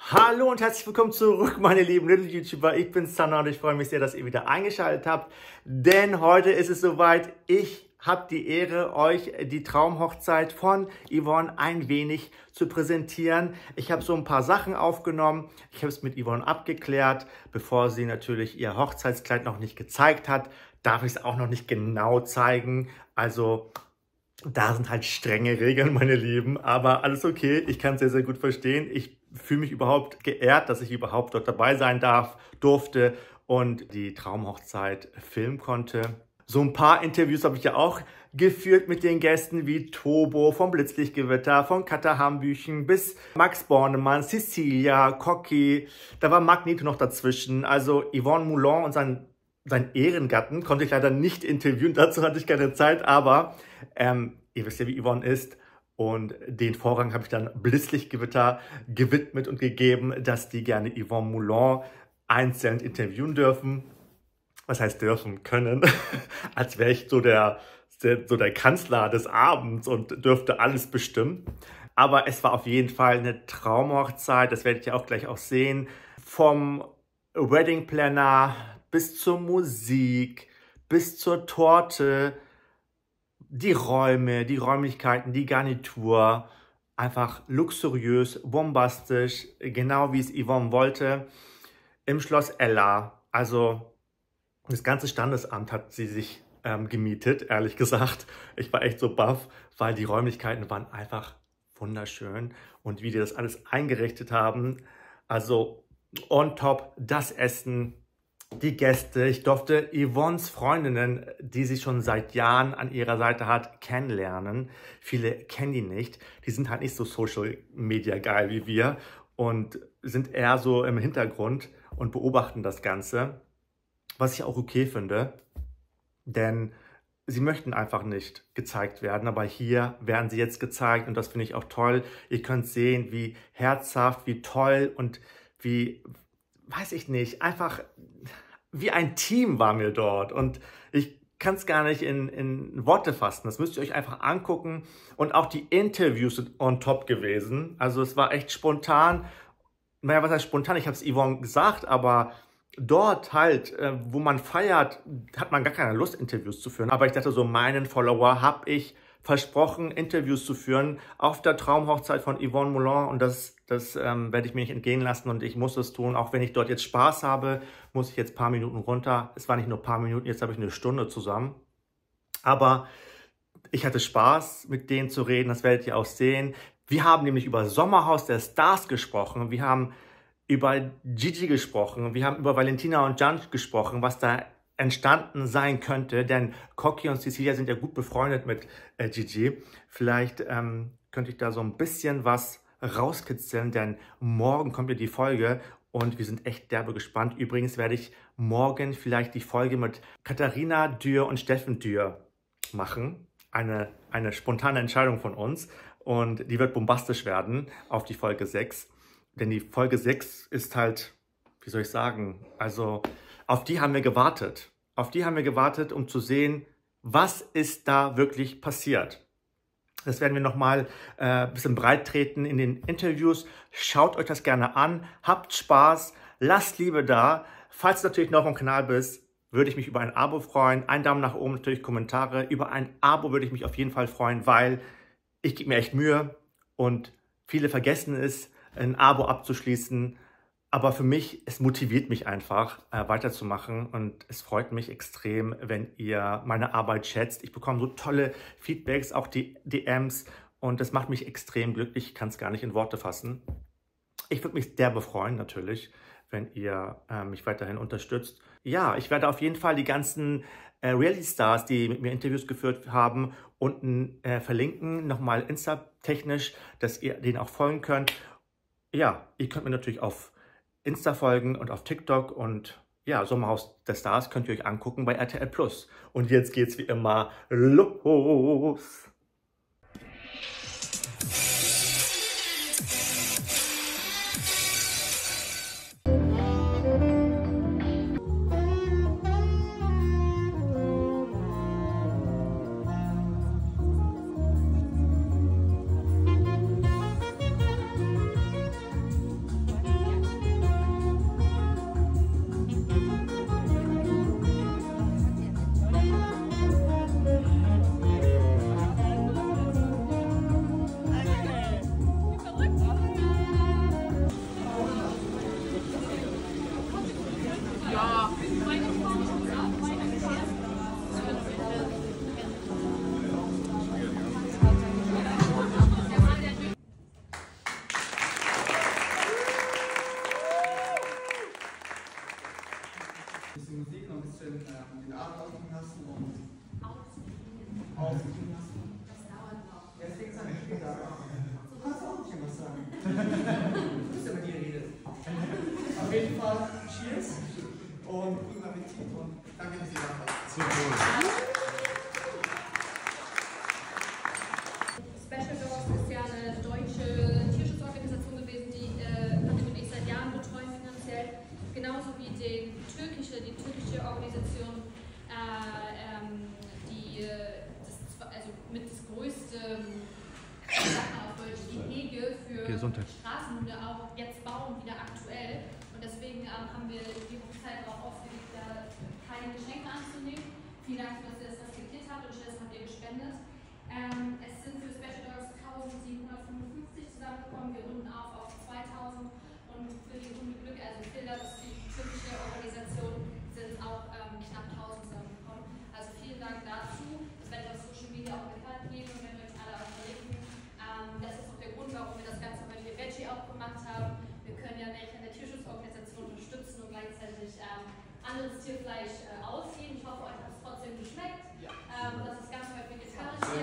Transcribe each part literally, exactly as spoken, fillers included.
Hallo und herzlich willkommen zurück, meine lieben Little YouTuber. Ich bin Sanna und ich freue mich sehr, dass ihr wieder eingeschaltet habt, denn heute ist es soweit. Ich habe die Ehre, euch die Traumhochzeit von Yvonne ein wenig zu präsentieren. Ich habe so ein paar Sachen aufgenommen. Ich habe es mit Yvonne abgeklärt, bevor sie natürlich ihr Hochzeitskleid noch nicht gezeigt hat. Darf ich es auch noch nicht genau zeigen. Also da sind halt strenge Regeln, meine Lieben, aber alles okay. Ich kann es sehr, sehr gut verstehen. Ich fühle mich überhaupt geehrt, dass ich überhaupt dort dabei sein darf, durfte und die Traumhochzeit filmen konnte. So ein paar Interviews habe ich ja auch geführt mit den Gästen wie Tobo vom Blitzlichtgewitter, von Katha Hambüchen bis Max Bornemann, Cecilia, Cocky. Da war Magneto noch dazwischen. Also Yvonne Moulin und sein Sein Ehrengatten konnte ich leider nicht interviewen, dazu hatte ich keine Zeit, aber ähm, ihr wisst ja, wie Yvonne ist. Und den Vorrang habe ich dann Blitzlichtgewitter gewidmet und gegeben, dass die gerne Yvonne Moulin einzeln interviewen dürfen. Was heißt dürfen? Können. Als wäre ich so der, der, so der Kanzler des Abends und dürfte alles bestimmen. Aber es war auf jeden Fall eine Traumhochzeit, das werdet ihr auch gleich auch sehen. Vom Wedding Planner bis zur Musik, bis zur Torte, die Räume, die Räumlichkeiten, die Garnitur. Einfach luxuriös, bombastisch, genau wie es Yvonne wollte. Im Schloss Ella, also das ganze Standesamt hat sie sich ähm, gemietet, ehrlich gesagt. Ich war echt so baff, weil die Räumlichkeiten waren einfach wunderschön. Und wie die das alles eingerichtet haben, also on top, das Essen, die Gäste. Ich durfte Yvonnes Freundinnen, die sie schon seit Jahren an ihrer Seite hat, kennenlernen. Viele kennen die nicht. Die sind halt nicht so Social Media geil wie wir und sind eher so im Hintergrund und beobachten das Ganze. Was ich auch okay finde, denn sie möchten einfach nicht gezeigt werden, aber hier werden sie jetzt gezeigt und das finde ich auch toll. Ihr könnt sehen, wie herzhaft, wie toll und wie, weiß ich nicht, einfach wie ein Team waren wir dort und ich kann es gar nicht in, in Worte fassen. Das müsst ihr euch einfach angucken und auch die Interviews sind on top gewesen. Also es war echt spontan. Naja, was heißt spontan? Ich habe es Yvonne gesagt, aber dort halt, äh, wo man feiert, hat man gar keine Lust, Interviews zu führen. Aber ich dachte so, meinen Follower habe ich versprochen, Interviews zu führen auf der Traumhochzeit von Yvonne Moulin und das, das ähm, werde ich mir nicht entgehen lassen und ich muss es tun. Auch wenn ich dort jetzt Spaß habe, muss ich jetzt ein paar Minuten runter. Es war nicht nur ein paar Minuten, jetzt habe ich eine Stunde zusammen. Aber ich hatte Spaß, mit denen zu reden, das werdet ihr auch sehen. Wir haben nämlich über Sommerhaus der Stars gesprochen, wir haben über Gigi gesprochen, wir haben über Valentina und Jan gesprochen, was da entstanden sein könnte, denn Cocky und Cecilia sind ja gut befreundet mit äh, Gigi. Vielleicht ähm, könnte ich da so ein bisschen was rauskitzeln, denn morgen kommt ja die Folge und wir sind echt derbe gespannt. Übrigens werde ich morgen vielleicht die Folge mit Katharina Dürr und Steffen Dürr machen. Eine, eine spontane Entscheidung von uns und die wird bombastisch werden auf die Folge sechs. Denn die Folge sechs ist halt, wie soll ich sagen, also auf die haben wir gewartet. Auf die haben wir gewartet, um zu sehen, was ist da wirklich passiert. Das werden wir nochmal äh, ein bisschen breit treten in den Interviews. Schaut euch das gerne an, habt Spaß, lasst Liebe da. Falls du natürlich noch auf dem Kanal bist, würde ich mich über ein Abo freuen. Ein Daumen nach oben, natürlich Kommentare. Über ein Abo würde ich mich auf jeden Fall freuen, weil ich gebe mir echt Mühe und viele vergessen es, ein Abo abzuschließen. Aber für mich, es motiviert mich einfach, äh, weiterzumachen und es freut mich extrem, wenn ihr meine Arbeit schätzt. Ich bekomme so tolle Feedbacks, auch die D Ms und das macht mich extrem glücklich. Ich kann es gar nicht in Worte fassen. Ich würde mich derbe freuen natürlich, wenn ihr äh, mich weiterhin unterstützt. Ja, ich werde auf jeden Fall die ganzen äh, Reality-Stars, die mit mir Interviews geführt haben, unten äh, verlinken, nochmal Insta-technisch, dass ihr denen auch folgen könnt. Ja, ihr könnt mir natürlich auf Insta folgen und auf TikTok und ja, Sommerhaus der Stars könnt ihr euch angucken bei R T L Plus. Und jetzt geht's wie immer los! Das ist ja bei dir Rede. Auf jeden Fall, cheers und guten Appetit und danke, dass ihr da wart. Sehr cool. Special Dogs ist ja eine deutsche Tierschutzorganisation gewesen, die äh, Patrick und ich seit Jahren betreuen finanziell. Genauso wie die türkische, die türkische Organisation, äh, ähm, die das, also mit das größte auf Deutsch, Gehege für Gesundheit. Straßenhunde auch jetzt bauen, wieder aktuell. Und deswegen ähm, haben wir die Hochzeit darauf ausgelegt, da keine Geschenke anzunehmen. Vielen Dank, dass ihr das respektiert habt und das habt ihr gespendet. Ähm, es sind für Special Dogs eintausendsiebenhundertfünfundfünfzig zusammengekommen, wir runden auf auf zweitausend und für die Hundeglück, also Filler, das ist die türkische Organisation, sind auch ähm, knapp tausend zusammengekommen. Also vielen Dank dazu. Das werde ich auf Social Media auch bekannt geben und wenn wir uns alle auch verlinken. Ähm, das ist auch der Grund, warum wir das Ganze mit der Veggie auch gemacht haben. Wir können ja nicht eine Tierschutzorganisation unterstützen und gleichzeitig ähm, anderes Tierfleisch äh, ausgeben. Ich hoffe, euch hat es trotzdem geschmeckt. Ja. Ähm, das ist ganz weit vegetarisch hier.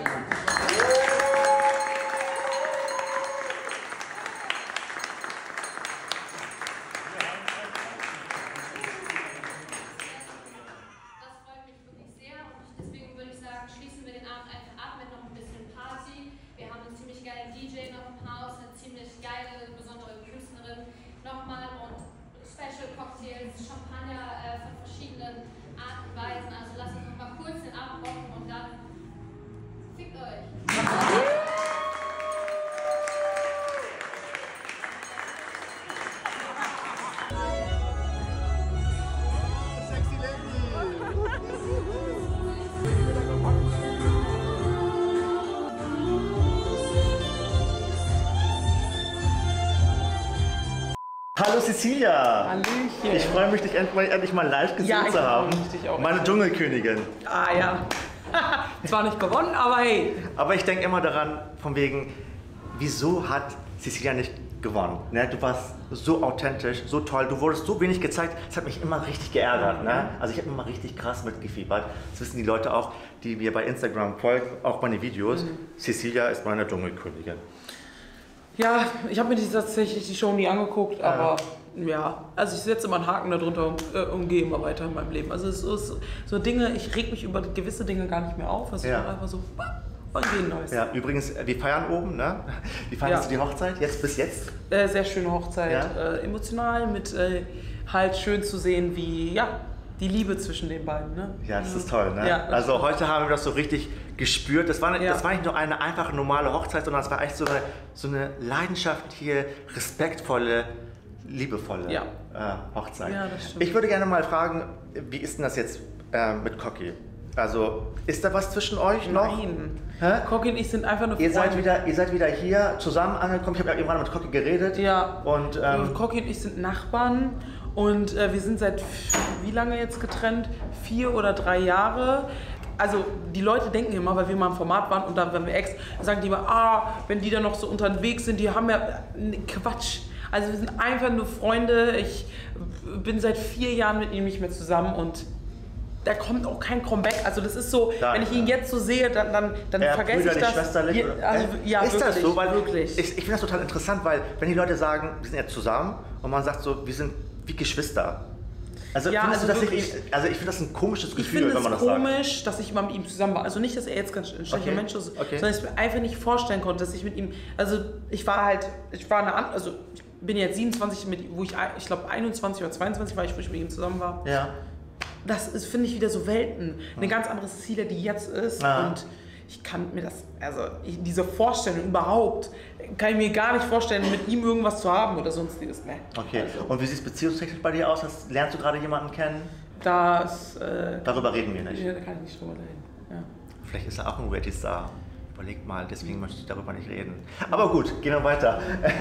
Schließen wir den Abend einfach ab mit noch ein bisschen Party. Wir haben einen ziemlich geilen D J noch im Haus, eine ziemlich geile, besondere Künstlerin nochmal und Special Cocktails, Champagner äh, von verschiedenen Arten und Weisen. Also lasst uns noch mal kurz den Abend rocken und dann fickt euch! Hallo Cecilia! Hallöchen! Ich freue mich, dich endlich, endlich mal live gesehen ja, zu haben. Dich auch Meine Dschungelkönigin. Ah ja. Zwar nicht gewonnen, aber hey. Aber ich denke immer daran, von wegen, wieso hat Cecilia nicht gewonnen? Ne? Du warst so authentisch, so toll, du wurdest so wenig gezeigt, das hat mich immer richtig geärgert. Ne? Also ich habe immer richtig krass mitgefiebert. Das wissen die Leute auch, die mir bei Instagram folgen, auch meine Videos. Mhm. Cecilia ist meine Dschungelkönigin. Ja, ich habe mir die, tatsächlich die Show nie angeguckt, aber ja, ja also ich setze immer einen Haken darunter und äh, umgehe immer weiter in meinem Leben. Also es ist so Dinge, ich reg mich über gewisse Dinge gar nicht mehr auf, also ja. Ich einfach so und gehen Neues. Ja, übrigens, wir feiern oben, ne? Wie fandest ja. du die Hochzeit, jetzt bis jetzt? Äh, sehr schöne Hochzeit, ja? äh, emotional, mit äh, halt schön zu sehen, wie, ja, die Liebe zwischen den beiden, ne? Ja, das ist toll, ne? Ja, also heute haben wir das so richtig gespürt. Das war, nicht, ja. das war nicht nur eine einfach normale Hochzeit, sondern es war echt so eine, so eine leidenschaftliche, respektvolle, liebevolle ja. äh, Hochzeit. Ja, das stimmt. Ich würde gerne mal fragen, wie ist denn das jetzt äh, mit Cocky? Also, ist da was zwischen euch noch? Nein. Hä? Cocky und ich sind einfach nur Freunde. Ihr seid wieder, ihr seid wieder hier zusammen angekommen. Ich habe ja irgendwann mit Cocky geredet. Ja. Und, ähm, Cocky und ich sind Nachbarn. Und äh, wir sind seit wie lange jetzt getrennt? Vier oder drei Jahre. Also die Leute denken immer, weil wir mal im Format waren und dann, wenn wir Ex, sagen die immer, ah, wenn die dann noch so unterwegs sind, die haben ja Quatsch. Also wir sind einfach nur Freunde. Ich bin seit vier Jahren mit ihm nicht mehr zusammen und da kommt auch kein Comeback. Also das ist so, Nein, wenn ich ihn jetzt so sehe, dann, dann, dann ja, vergesse ich das. Schwesterlich, ja, also, ja, ist wirklich, das so? Weil wirklich. Ich, ich finde das total interessant, weil wenn die Leute sagen, wir sind jetzt zusammen und man sagt so, wir sind wie Geschwister. Also, ja, findest also, du, dass wirklich, ich, also ich finde das ein komisches Gefühl, ich wenn man das sagt. Ich finde es komisch, dass ich mal mit ihm zusammen war. Also nicht, dass er jetzt ganz ein schlechter okay. Mensch ist, okay. sondern ich mir einfach nicht vorstellen konnte, dass ich mit ihm, also ich war halt, ich war eine, also ich bin jetzt siebenundzwanzig, mit, wo ich, ich glaube einundzwanzig oder zweiundzwanzig war ich, wo ich mit ihm zusammen war. Ja. Das ist, finde ich, wieder so Welten. Eine ganz andere Cecilia, die jetzt ist ah. und ich kann mir das, also ich, diese Vorstellung überhaupt, kann ich mir gar nicht vorstellen, mit ihm irgendwas zu haben oder sonstiges. Nee. Okay, also. Und wie sieht es beziehungstechnisch bei dir aus? Hast, lernst du gerade jemanden kennen? Das, äh, Darüber reden wir nicht. Da kann ich nicht drüber reden. Ja. Vielleicht ist er auch ein Reality Star. Überlegt mal, deswegen möchte ich darüber nicht reden. Aber gut, gehen wir weiter.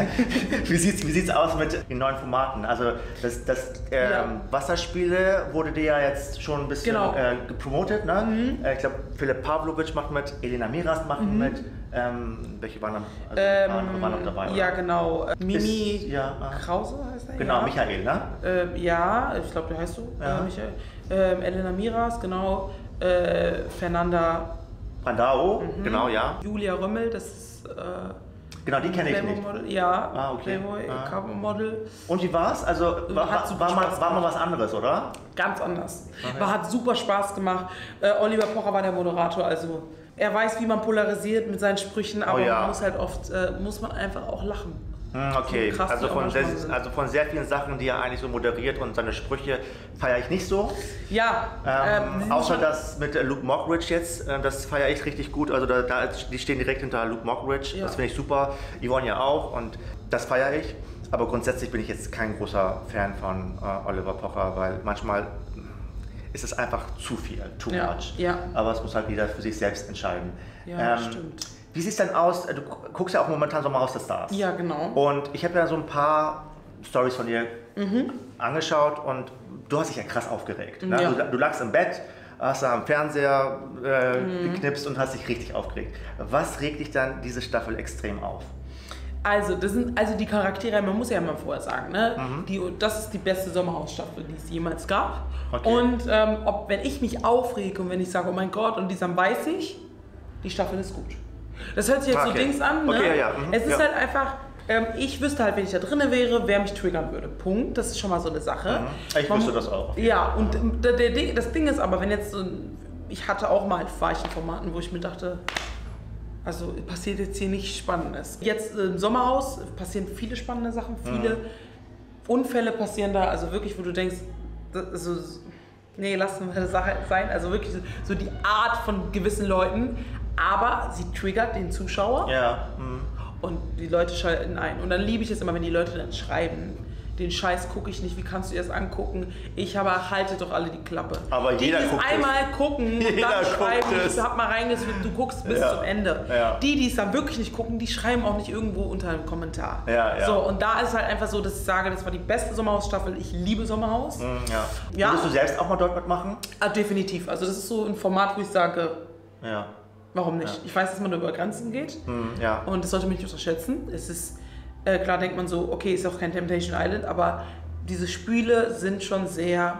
Wie sieht es wie sieht's aus mit den neuen Formaten? Also das, das ähm, ja. Wasserspiele wurde dir ja jetzt schon ein bisschen genau. äh, gepromotet. Ne? Mhm. Äh, ich glaube, Philipp Pavlovic macht mit, Elena Miras macht mhm. mit. Ähm, welche waren, dann, also ähm, waren, waren noch dabei? Oder? Ja, genau. Mimi Ist, ja, äh, Krause heißt er? Genau, ja. Michael, ne? Äh, ja, ich glaube, der heißt so. Ja. Äh, Michael. Ähm, Elena Miras, genau. Äh, Fernanda Brandao, mhm. genau, ja. Julia Römmel, das ist, äh, Genau, die kenne ich Playboy nicht. Model, ja, Ah, okay. Playboy, Ah. Covermodel. Und wie war's? Also war, Hat war, super war, mal, Spaß war mal gemacht. was anderes, oder? Ganz anders. Okay. War, hat super Spaß gemacht. Äh, Oliver Pocher war der Moderator, also er weiß, wie man polarisiert mit seinen Sprüchen, aber Oh ja. man muss halt oft, äh, muss man einfach auch lachen. Hm, okay, So krass, also die auch von, manchmal sehr, sind. also von sehr vielen Sachen, die er eigentlich so moderiert und seine Sprüche feiere ich nicht so. Ja, Ähm, ähm, die sind außer schon- das mit äh, Luke Mockridge jetzt, äh, das feiere ich richtig gut. Also da, da, die stehen direkt hinter Luke Mockridge, Ja. das finde ich super. Yvonne ja auch und das feiere ich. Aber grundsätzlich bin ich jetzt kein großer Fan von äh, Oliver Pocher, weil manchmal ist es einfach zu viel, too Ja, much. ja. Aber es muss halt jeder für sich selbst entscheiden. Ja, stimmt. Wie sieht es denn aus? Du guckst ja auch momentan Sommerhaus der Stars. Ja, genau. Und ich habe ja so ein paar Stories von dir Mhm. angeschaut und du hast dich ja krass aufgeregt. Ne? Ja. Du, du lagst im Bett, hast da am Fernseher äh, Mhm. geknipst und hast dich richtig aufgeregt. Was regt dich dann diese Staffel extrem auf? Also, das sind also die Charaktere, man muss ja mal vorher sagen, ne? Mhm. Die, das ist die beste Sommerhausstaffel, die es jemals gab. Okay. Und ähm, ob, wenn ich mich aufrege und wenn ich sage, oh mein Gott, und diesem weiß ich, die Staffel ist gut. Das hört sich jetzt so Okay. Dings an, ne? Okay, ja, ja. Mhm. Es ist Ja. halt einfach, ähm, ich wüsste halt, wenn ich da drinne wäre, wer mich triggern würde. Punkt. Das ist schon mal so eine Sache. Mhm. Ich Man wüsste mu- das auch. Ja, und ähm, der, der Ding, das Ding ist aber, wenn jetzt so ein, ich hatte auch mal war ich in Formaten, wo ich mir dachte, also passiert jetzt hier nichts Spannendes. Jetzt im Sommerhaus passieren viele spannende Sachen, viele Unfälle passieren da, also wirklich, wo du denkst, das, also, nee, lassen wir das sein, also wirklich so, so die Art von gewissen Leuten, aber sie triggert den Zuschauer Ja. Mhm. und die Leute schalten ein. Und dann liebe ich es immer, wenn die Leute dann schreiben, den Scheiß gucke ich nicht, wie kannst du dir das angucken? Ich habe, haltet doch alle die Klappe. Aber jeder die, die es guckt es. einmal gucken und Jeder dann guckt schreiben, es. ich hab mal reingesucht, du guckst bis Ja. zum Ende. Ja. Die, die es dann wirklich nicht gucken, die schreiben auch nicht irgendwo unter einem Kommentar. Ja, ja. So, und da ist halt einfach so, dass ich sage, das war die beste Sommerhausstaffel. Ich liebe Sommerhaus. Mhm, ja. Ja. Würdest du selbst auch mal dort mitmachen? Ah, definitiv. Also das ist so ein Format, wo ich sage, Ja. warum nicht? Ja. Ich weiß, dass man über Grenzen geht. Mhm, ja. Und das sollte man nicht unterschätzen. Es ist, äh, klar denkt man so, okay, ist auch kein Temptation Island, aber diese Spiele sind schon sehr,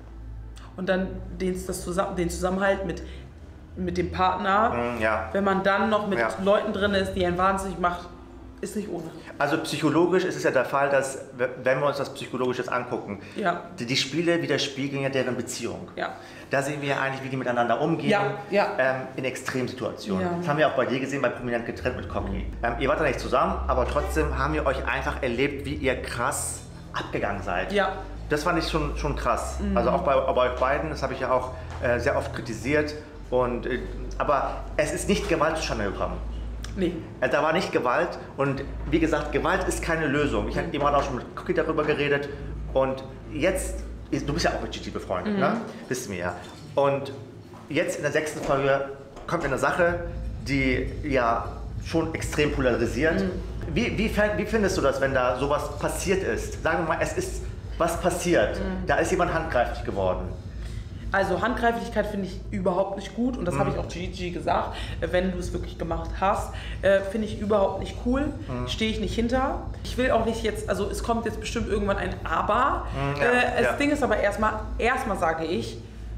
und dann den, das zusammen, den Zusammenhalt mit, mit dem Partner, Mhm, ja. wenn man dann noch mit Ja. Leuten drin ist, die einen wahnsinnig macht, ist nicht ohne. Also psychologisch ist es ja der Fall, dass, wenn wir uns das psychologisch jetzt angucken, Ja. die, die Spiele widerspiegeln ja deren Beziehung. Ja. Da sehen wir ja eigentlich, wie die miteinander umgehen, Ja, ja. Ähm, in Extremsituationen. Ja. Das haben wir auch bei dir gesehen, bei Prominent getrennt mit Cocky. Ähm, ihr wart da nicht zusammen, aber trotzdem haben wir euch einfach erlebt, wie ihr krass abgegangen seid. Ja. Das fand ich schon, schon krass. Also auch bei, bei euch beiden, das habe ich ja auch äh, sehr oft kritisiert. Und, äh, aber es ist nicht Gewalt zustande gekommen. Nee. Äh, Da war nicht Gewalt und wie gesagt, Gewalt ist keine Lösung. Ich habe eben auch schon mit Cookie darüber geredet und jetzt, ist- du bist ja auch mit Gigi befreundet, ne? Wissen wir ja. Und jetzt in der sechsten Folge kommt eine Sache, die ja schon extrem polarisiert. Wie, wie, fänd- wie findest du das, wenn da sowas passiert ist? Sagen wir mal, es ist was passiert. Da ist jemand handgreiflich geworden. Also Handgreiflichkeit finde ich überhaupt nicht gut und das habe ich auch Gigi gesagt, äh, wenn du es wirklich gemacht hast, äh, finde ich überhaupt nicht cool, stehe ich nicht hinter. Ich will auch nicht jetzt, also es kommt jetzt bestimmt irgendwann ein Aber. Ja, äh, das ja. Ding ist aber erstmal, erstmal sage ich,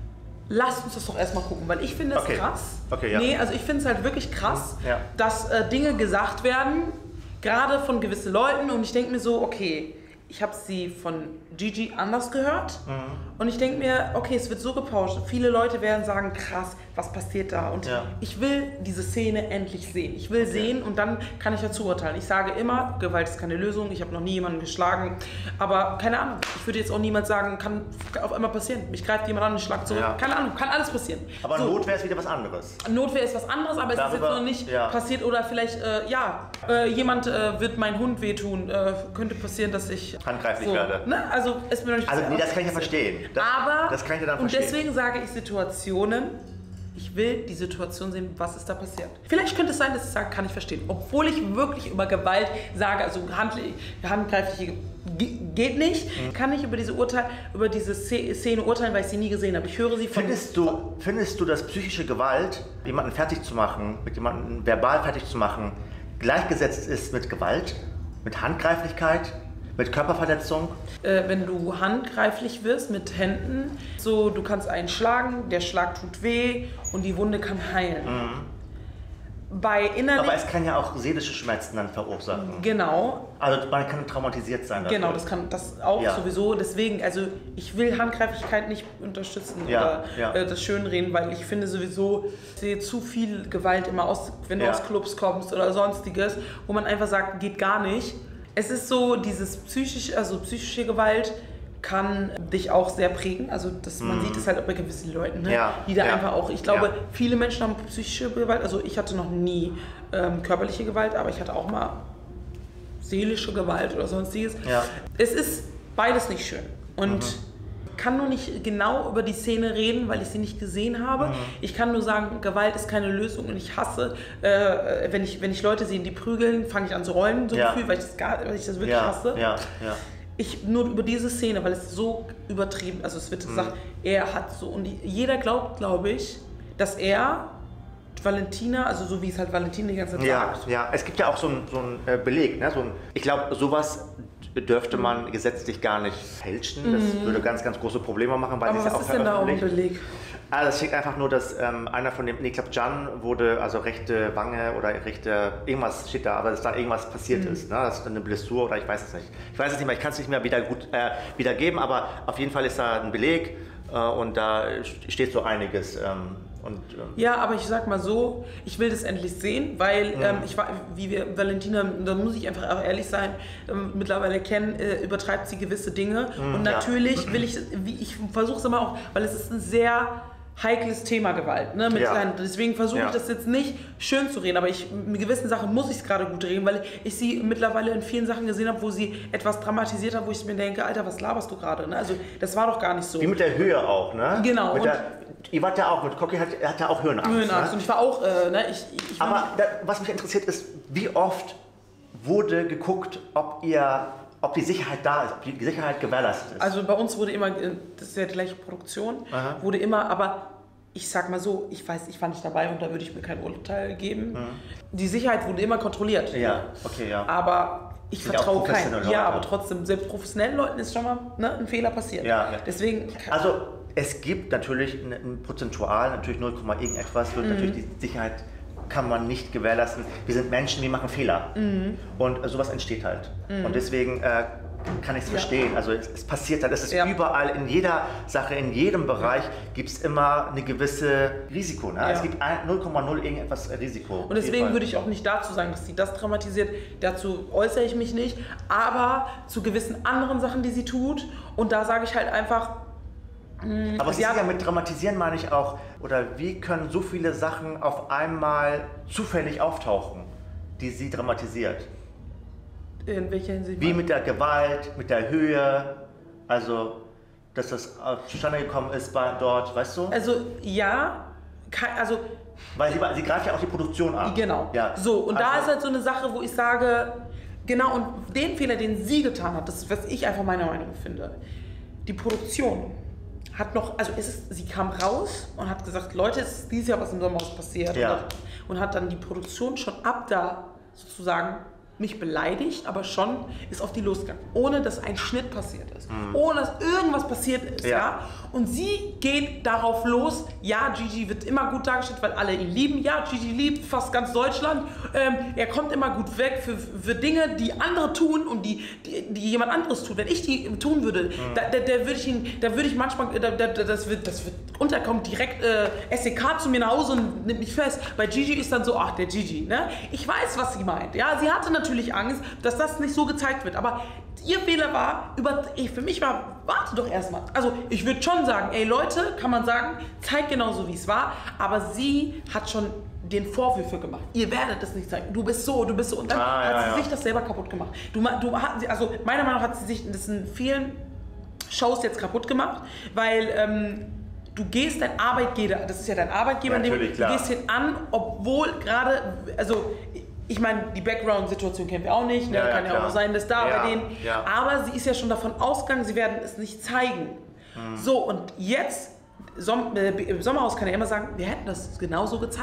lasst uns das doch erstmal gucken, weil ich finde es Okay. krass. Okay, ja. Nee, also ich finde es halt wirklich krass, Ja. dass äh, Dinge gesagt werden, gerade von gewissen Leuten und ich denke mir so, okay, ich habe sie von Gigi anders gehört und ich denke mir, okay, es wird so gepauscht. Viele Leute werden sagen, krass, was passiert da? Und Ja. ich will diese Szene endlich sehen. Ich will sehen und dann kann ich dazu urteilen. Ich sage immer, Gewalt ist keine Lösung. Ich habe noch nie jemanden geschlagen. Aber keine Ahnung, ich würde jetzt auch niemals sagen, kann auf einmal passieren. Mich greift jemand an und schlagt zurück. Ja. Keine Ahnung, kann alles passieren. Aber So. Notwehr ist wieder was anderes. Notwehr ist was anderes, aber es ist Darüber- jetzt noch nicht ja. passiert oder vielleicht, äh, ja, äh, jemand äh, wird meinen Hund wehtun. Äh, könnte passieren, dass ich Handgreiflich werde. Ne? Also ist mir noch nicht Also passiert. nee, das kann ich ja verstehen. Das, Aber, das kann ich ja dann und verstehen. deswegen sage ich Situationen, ich will die Situation sehen, was ist da passiert. Vielleicht könnte es sein, dass ich sage, kann ich verstehen. Obwohl ich wirklich über Gewalt sage, also handli- handgreifliche ge- geht nicht, Mhm. kann ich über diese Urteil, über diese Sze- Szene urteilen, weil ich sie nie gesehen habe. Ich höre sie von... Findest du, findest du, dass psychische Gewalt, jemanden fertig zu machen, mit jemandem verbal fertig zu machen, gleichgesetzt ist mit Gewalt, mit Handgreiflichkeit, mit Körperverletzung? Äh, wenn du handgreiflich wirst mit Händen, so du kannst einen schlagen, der Schlag tut weh und die Wunde kann heilen. bei innerlich... Aber es kann ja auch seelische Schmerzen dann verursachen. Genau. Also man kann traumatisiert sein. Genau, das kann das auch ja. sowieso. Deswegen, also ich will Handgreiflichkeit nicht unterstützen ja, oder ja. Äh, das Schönreden, weil ich finde sowieso, ich sehe zu viel Gewalt immer aus, wenn du ja. aus Clubs kommst oder sonstiges, wo man einfach sagt, geht gar nicht. Es ist so, dieses psychische, also psychische Gewalt kann dich auch sehr prägen. Also das, man mm. sieht es halt bei gewissen Leuten, ne? ja, die da ja. einfach auch, ich glaube, ja. viele Menschen haben psychische Gewalt. Also ich hatte noch nie ähm, körperliche Gewalt, aber ich hatte auch mal seelische Gewalt oder sonstiges. Ja. Es ist beides nicht schön. Und mhm. kann nur nicht genau über die Szene reden, weil ich sie nicht gesehen habe. Mhm. Ich kann nur sagen, Gewalt ist keine Lösung und ich hasse, äh, wenn, ich, wenn ich Leute sehe, die prügeln, fange ich an zu rollen, so ja. Gefühl, weil ich das, gar, weil ich das wirklich ja. hasse. Ja. Ja. Ich nur über diese Szene, weil es so übertrieben, also es wird gesagt, mhm. er hat so, und jeder glaubt, glaube ich, dass er Valentina, also so wie es halt Valentina die ganze Zeit ja, sagt. Ja, es gibt ja auch so einen so ein Beleg, ne? so ein, ich glaube, sowas dürfte man gesetzlich gar nicht fälschen, das mhm. würde ganz, ganz große Probleme machen, weil aber es was ja auch ist denn da auch ein Beleg? Also es steht einfach nur, dass ähm, einer von dem, nee, ich glaube Can wurde, also rechte Wange oder rechte, irgendwas steht da, aber dass da irgendwas passiert mhm. ist, ne? Das ist eine Blessur oder ich weiß es nicht. Ich weiß es nicht mehr, ich kann es nicht mehr wieder gut äh, wiedergeben, aber auf jeden Fall ist da ein Beleg äh, und da steht so einiges. Ähm, und, ähm, ja, aber ich sag mal so, ich will das endlich sehen, weil mhm. ähm, ich war, wie wir Valentina, da muss ich einfach auch ehrlich sein, ähm, mittlerweile kennen, äh, übertreibt sie gewisse Dinge mhm, und natürlich ja. will ich, wie, ich versuche es immer auch, weil es ist ein sehr heikles Thema Gewalt, ne, mit ja. kleinen, deswegen versuche ja. ich das jetzt nicht schön zu reden, aber ich, mit gewissen Sachen muss ich es gerade gut reden, weil ich sie mittlerweile in vielen Sachen gesehen habe, wo sie etwas dramatisiert hat, wo ich mir denke, Alter, was laberst du gerade, ne? Also das war doch gar nicht so. Wie mit der Höhe auch, ne? Genau. Mit der, ihr wart ja auch, mit Cocky hat, hat ja auch Höhenangst. Höhenangst, ne? Und ich war auch, äh, ne, ich, ich aber da, was mich interessiert ist, wie oft wurde geguckt, ob ihr ob die Sicherheit da ist, ob die Sicherheit gewährleistet ist. Also bei uns wurde immer, das ist ja die gleiche Produktion, Aha. wurde immer, aber ich sag mal so, ich weiß, ich war nicht dabei und da würde ich mir kein Urteil geben. Mhm. Die Sicherheit wurde immer kontrolliert. Ja, okay, ja. Aber ich vertraue keinem. Ja, aber trotzdem, selbst professionellen Leuten ist schon mal ne, ein Fehler passiert. Ja, ja. Deswegen. Also es gibt natürlich ein, ein prozentual, natürlich null, irgendetwas, wird mhm. natürlich die Sicherheit kann man nicht gewährleisten. Wir sind Menschen, wir machen Fehler. Mhm. Und äh, sowas entsteht halt. Mhm. Und deswegen äh, kann ich es ja. verstehen. Also es, es passiert halt. Es ist ja. überall, in jeder Sache, in jedem Bereich gibt es immer eine gewisse Risiko. Ne? Ja. Es gibt null Komma null irgendetwas Risiko. Und deswegen würde ich auch nicht dazu sagen, dass sie das dramatisiert. Dazu äußere ich mich nicht. Aber zu gewissen anderen Sachen, die sie tut. Und da sage ich halt einfach, aber Sie ja mit dramatisieren meine ich auch, oder wie können so viele Sachen auf einmal zufällig auftauchen, die sie dramatisiert? In welcher Hinsicht? Wie mit der Gewalt, mit der Höhe, also dass das zustande gekommen ist bei dort, weißt du? Also ja, also... Weil sie, sie greift ja auch die Produktion an. Genau, ja. So, und also, da ist halt so eine Sache, wo ich sage, genau, und den Fehler, den sie getan hat, das ist, was ich einfach meiner Meinung finde, die Produktion hat noch, also es ist, sie kam raus und hat gesagt, Leute, es ist dieses Jahr was im Sommerhaus passiert. Ja. Und, und hat dann die Produktion schon ab da sozusagen nicht beleidigt, aber schon ist auf die losgegangen, ohne dass ein Schnitt passiert ist, mhm. ohne dass irgendwas passiert ist. Ja. Ja? Und sie geht darauf los, ja, Gigi wird immer gut dargestellt, weil alle ihn lieben, ja, Gigi liebt fast ganz Deutschland, ähm, er kommt immer gut weg für, für Dinge, die andere tun und die, die, die jemand anderes tut. Wenn ich die tun würde, mhm. da, da, da würde ich ihn, da würde ich manchmal, da, da, das wird, das wird runterkommen, direkt äh, S E K zu mir nach Hause und nimmt mich fest. Bei Gigi ist dann so, ach, der Gigi, ne? Ich weiß, was sie meint, ja, sie hatte natürlich Angst, dass das nicht so gezeigt wird, aber ihr Fehler war, über, ey, für mich war, warte doch erstmal. Also ich würde schon sagen, ey Leute, kann man sagen, zeigt genauso wie es war, aber sie hat schon den Vorwürfe gemacht. Ihr werdet es nicht zeigen. Du bist so, du bist so. Und dann ah, hat ja, sie ja. sich das selber kaputt gemacht. Du, du, also meiner Meinung nach hat sie sich das in vielen Shows jetzt kaputt gemacht, weil ähm, du gehst dein Arbeitgeber, das ist ja dein Arbeitgeber, ja, dem, du klar. gehst ihn an, obwohl gerade, also ich meine, die Background-Situation kennen wir auch nicht, ne? Ja, ja, kann ja klar. auch sein, dass da ja, bei denen, ja. aber sie ist ja schon davon ausgegangen, sie werden es nicht zeigen. Mhm. So, und jetzt, Som äh, Sommerhaus kann ja immer sagen, wir hätten das genauso gezeigt.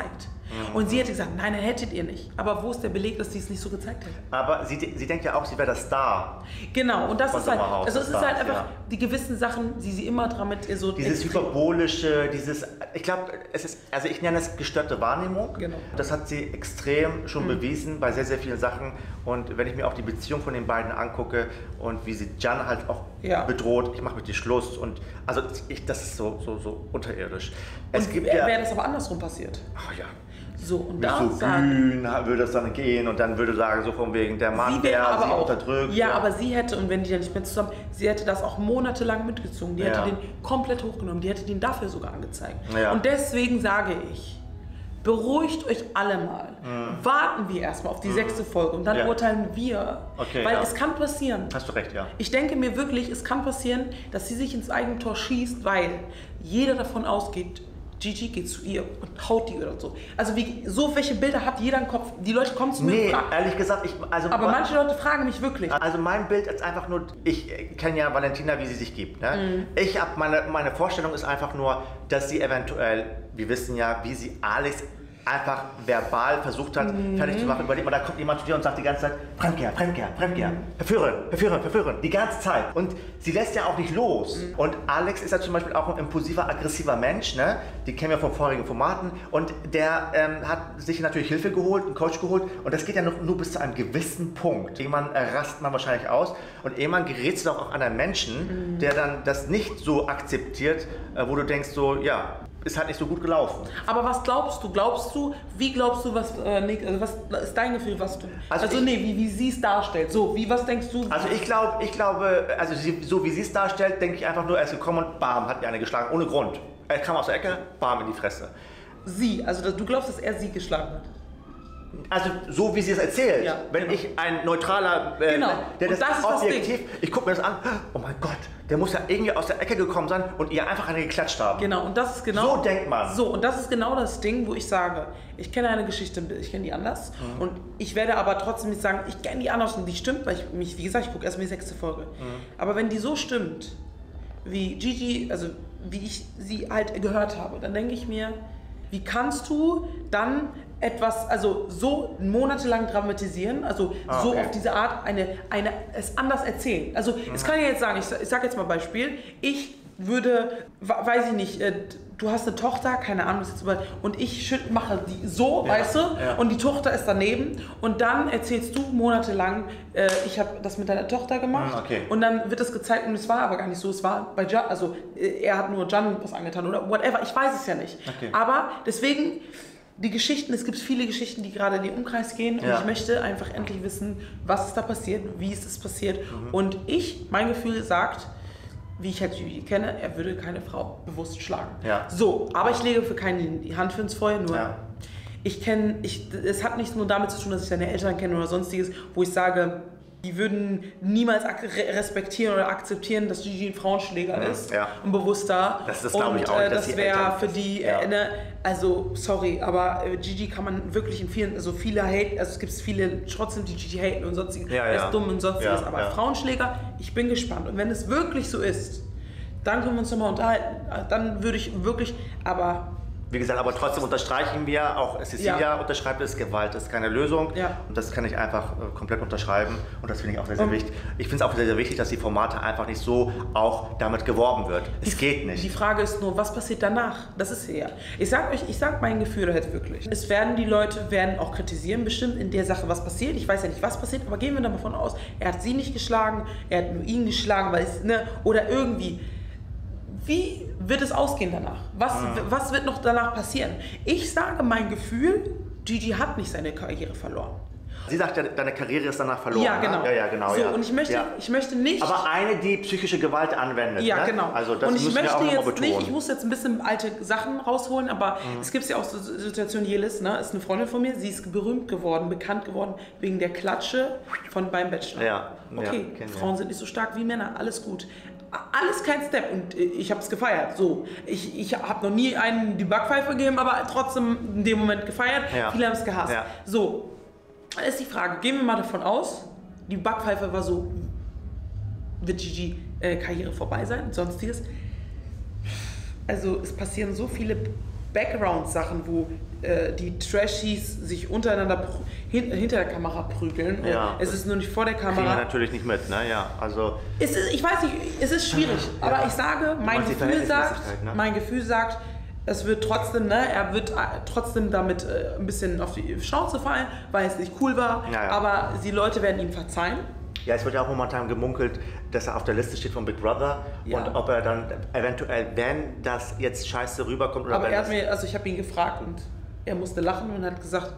Mhm. Und sie hätte gesagt, nein, dann hättet ihr nicht. Aber wo ist der Beleg, dass sie es nicht so gezeigt hätte? Aber sie, sie denkt ja auch, sie wäre der Star. Genau, und das Von ist halt, Sommerhaus, also es ist Stars, halt einfach ja. die gewissen Sachen, die sie immer dran mit so... Dieses hyperbolische, dieses, ich glaube, es ist, also ich nenne es gestörte Wahrnehmung. Genau. Das hat sie extrem schon mhm. bewiesen bei sehr, sehr vielen Sachen. Und wenn ich mir auch die Beziehung von den beiden angucke und wie sie Can halt auch ja. bedroht, ich mache mit dir Schluss und also ich, das ist so, so, so unterirdisch. Es und gibt wäre ja, wär das aber andersrum passiert? Ach ja. So, und Nicht da so sagen, grün würde es dann gehen und dann würde sagen, so von wegen der Mann, sie wäre der aber sie auch, unterdrückt. Ja, ja, aber sie hätte, und wenn die ja nicht mehr zusammen, sie hätte das auch monatelang mitgezogen. Die hätte ja. den komplett hochgenommen, die hätte den dafür sogar angezeigt. Ja. Und deswegen sage ich, beruhigt euch alle mal. Mhm. Warten wir erstmal auf die mhm. sechste Folge und dann ja. urteilen wir. Okay, weil ja. es kann passieren. Hast du recht, ja. Ich denke mir wirklich, es kann passieren, dass sie sich ins eigene Tor schießt, weil jeder davon ausgeht, Gigi geht zu ihr und haut die oder so. Also wie, so welche Bilder hat jeder im Kopf? Die Leute kommen zu mir nee, und fragen. ehrlich gesagt, ich... Also, aber manche Leute fragen mich wirklich. Also mein Bild ist einfach nur, ich kenne ja Valentina, wie sie sich gibt. Ne? Mhm. Ich habe meine, meine Vorstellung ist einfach nur, dass sie eventuell, wir wissen ja, wie sie Alex einfach verbal versucht hat, mhm. fertig zu machen. Überleg mal, da kommt jemand zu dir und sagt die ganze Zeit, Fremdgeher, Fremdgeher, Fremdgeher, mhm. verführen, verführen, verführen, die ganze Zeit. Und sie lässt ja auch nicht los. Mhm. Und Alex ist ja zum Beispiel auch ein impulsiver, aggressiver Mensch, ne? Die kennen wir von vorigen Formaten. Und der ähm, hat sich natürlich Hilfe geholt, einen Coach geholt. Und das geht ja noch, nur bis zu einem gewissen Punkt. Irgendwann äh, rastet man wahrscheinlich aus. Und irgendwann gerät es auch an einen Menschen, mhm. der dann das nicht so akzeptiert, äh, wo du denkst so, ja, ist halt nicht so gut gelaufen. Aber was glaubst du? Glaubst du, wie glaubst du, was, äh, Nick, also was ist dein Gefühl, was du, also, also ich, nee, wie, wie sie es darstellt, so, wie, was denkst du? Also ich glaube, ich glaube, also sie, so wie sie es darstellt, denke ich einfach nur, er ist gekommen und bam, hat mir eine geschlagen, ohne Grund. Er kam aus der Ecke, bam, in die Fresse. Sie, also du glaubst, dass er sie geschlagen hat? Also so wie sie es erzählt, ja, wenn genau. ich ein neutraler, äh, genau. der das, das ist objektiv, ich gucke mir das an, oh mein Gott, der muss ja irgendwie aus der Ecke gekommen sein und ihr einfach eine geklatscht haben. Genau, und das ist genau... So denkt man. So, und das ist genau das Ding, wo ich sage, ich kenne eine Geschichte, ich kenne die anders mhm. und ich werde aber trotzdem nicht sagen, ich kenne die anders und die stimmt, weil ich mich, wie gesagt, ich gucke erst mal die sechste Folge. Mhm. Aber wenn die so stimmt, wie Gigi, also wie ich sie halt gehört habe, dann denke ich mir, wie kannst du dann etwas, also so monatelang dramatisieren, also ah, okay. so auf diese Art eine, eine, es anders erzählen. Also mhm. es kann ja jetzt sagen, ich, ich sage jetzt mal Beispiel, ich würde, weiß ich nicht, äh, du hast eine Tochter, keine Ahnung, jetzt über, und ich mache die so, ja, weißt du, ja. und die Tochter ist daneben und dann erzählst du monatelang, äh, ich habe das mit deiner Tochter gemacht, okay. und dann wird das gezeigt und es war aber gar nicht so, es war bei Can, also äh, er hat nur Can was angetan oder whatever, ich weiß es ja nicht. Okay. Aber deswegen, die Geschichten, es gibt viele Geschichten, die gerade in den Umkreis gehen und ja. ich möchte einfach endlich wissen, was ist da passiert, wie ist es passiert mhm. und ich, mein Gefühl sagt, wie ich halt Gigi kenne, er würde keine Frau bewusst schlagen. Ja. So, aber ich lege für keinen die Hand für ins Feuer, nur ja. ich kenne, ich, es hat nichts nur damit zu tun, dass ich seine Eltern kenne oder sonstiges, wo ich sage, die würden niemals respektieren oder akzeptieren, dass Gigi ein Frauenschläger mhm. ist ja. und bewusster. Das ist, glaube ich, auch Und äh, nicht, das wäre für die, ja. äh, ne, also sorry, aber äh, Gigi kann man wirklich in vielen, also viele hate, also es gibt viele trotzdem, die Gigi haten und sonstiges, ja, er ja. ist dumm und sonstiges, ja, aber ja. Frauenschläger, ich bin gespannt. Und wenn es wirklich so ist, dann können wir uns nochmal unterhalten. Dann würde ich wirklich, aber... Wie gesagt, aber trotzdem unterstreichen wir, auch Cecilia ja. unterschreibt es, Gewalt ist keine Lösung. Ja. Und das kann ich einfach äh, komplett unterschreiben. Und das finde ich auch sehr, sehr um, wichtig. Ich finde es auch sehr, sehr wichtig, dass die Formate einfach nicht so auch damit geworben wird. Es geht nicht. Die Frage ist nur, was passiert danach? Das ist ja. Ich sage euch, ich sage mein Gefühl halt wirklich. Es werden die Leute, werden auch kritisieren bestimmt in der Sache, was passiert. Ich weiß ja nicht, was passiert, aber gehen wir davon aus, er hat sie nicht geschlagen, er hat nur ihn geschlagen, weil es, ne, oder irgendwie. Wie wird es ausgehen danach? Was, mhm. was wird noch danach passieren? Ich sage mein Gefühl, Gigi hat nicht seine Karriere verloren. Sie sagt ja, deine Karriere ist danach verloren. Ja, genau. Ja, ja, genau. So, ja. und ich möchte, ja. ich möchte nicht... Aber eine, die psychische Gewalt anwendet. Ja, ne? genau. Also das und ich müssen möchte wir auch jetzt noch mal betonen. nicht, ich muss jetzt ein bisschen alte Sachen rausholen, aber mhm. es gibt ja auch so Situationen, Jelis, ne, ist eine Freundin von mir, sie ist berühmt geworden, bekannt geworden, wegen der Klatsche von beim Bachelor. Ja. Okay, ja, Frauen sind nicht so stark wie Männer, alles gut. Alles kein Step und ich habe es gefeiert. So, ich, ich habe noch nie einen die Backpfeife gegeben, aber trotzdem in dem Moment gefeiert. Ja. Viele haben es gehasst. Ja. So, dann ist die Frage, gehen wir mal davon aus, die Backpfeife war so, wird Gigi äh, Karriere vorbei sein, sonstiges. Also es passieren so viele Background-Sachen, wo äh, die Trashies sich untereinander hin hinter der Kamera prügeln. Ja. Es ist nur nicht vor der Kriegen wir Kamera. natürlich nicht mit, ne? Ja, also Es ist, ich weiß nicht, es ist schwierig, Ja. aber ich sage, mein meinst die Gefühl sagt, Verhältnismäßigkeit, ne? mein Gefühl sagt, es wird trotzdem, ne, er wird äh, trotzdem damit äh, ein bisschen auf die Schnauze fallen, weil es nicht cool war, Ja, ja. aber die Leute werden ihm verzeihen. ja, es wird ja auch momentan gemunkelt, dass er auf der Liste steht von Big Brother Ja. und ob er dann eventuell, wenn das jetzt scheiße rüberkommt oder Aber wenn er hat das, mir, also ich habe ihn gefragt und er musste lachen und hat gesagt,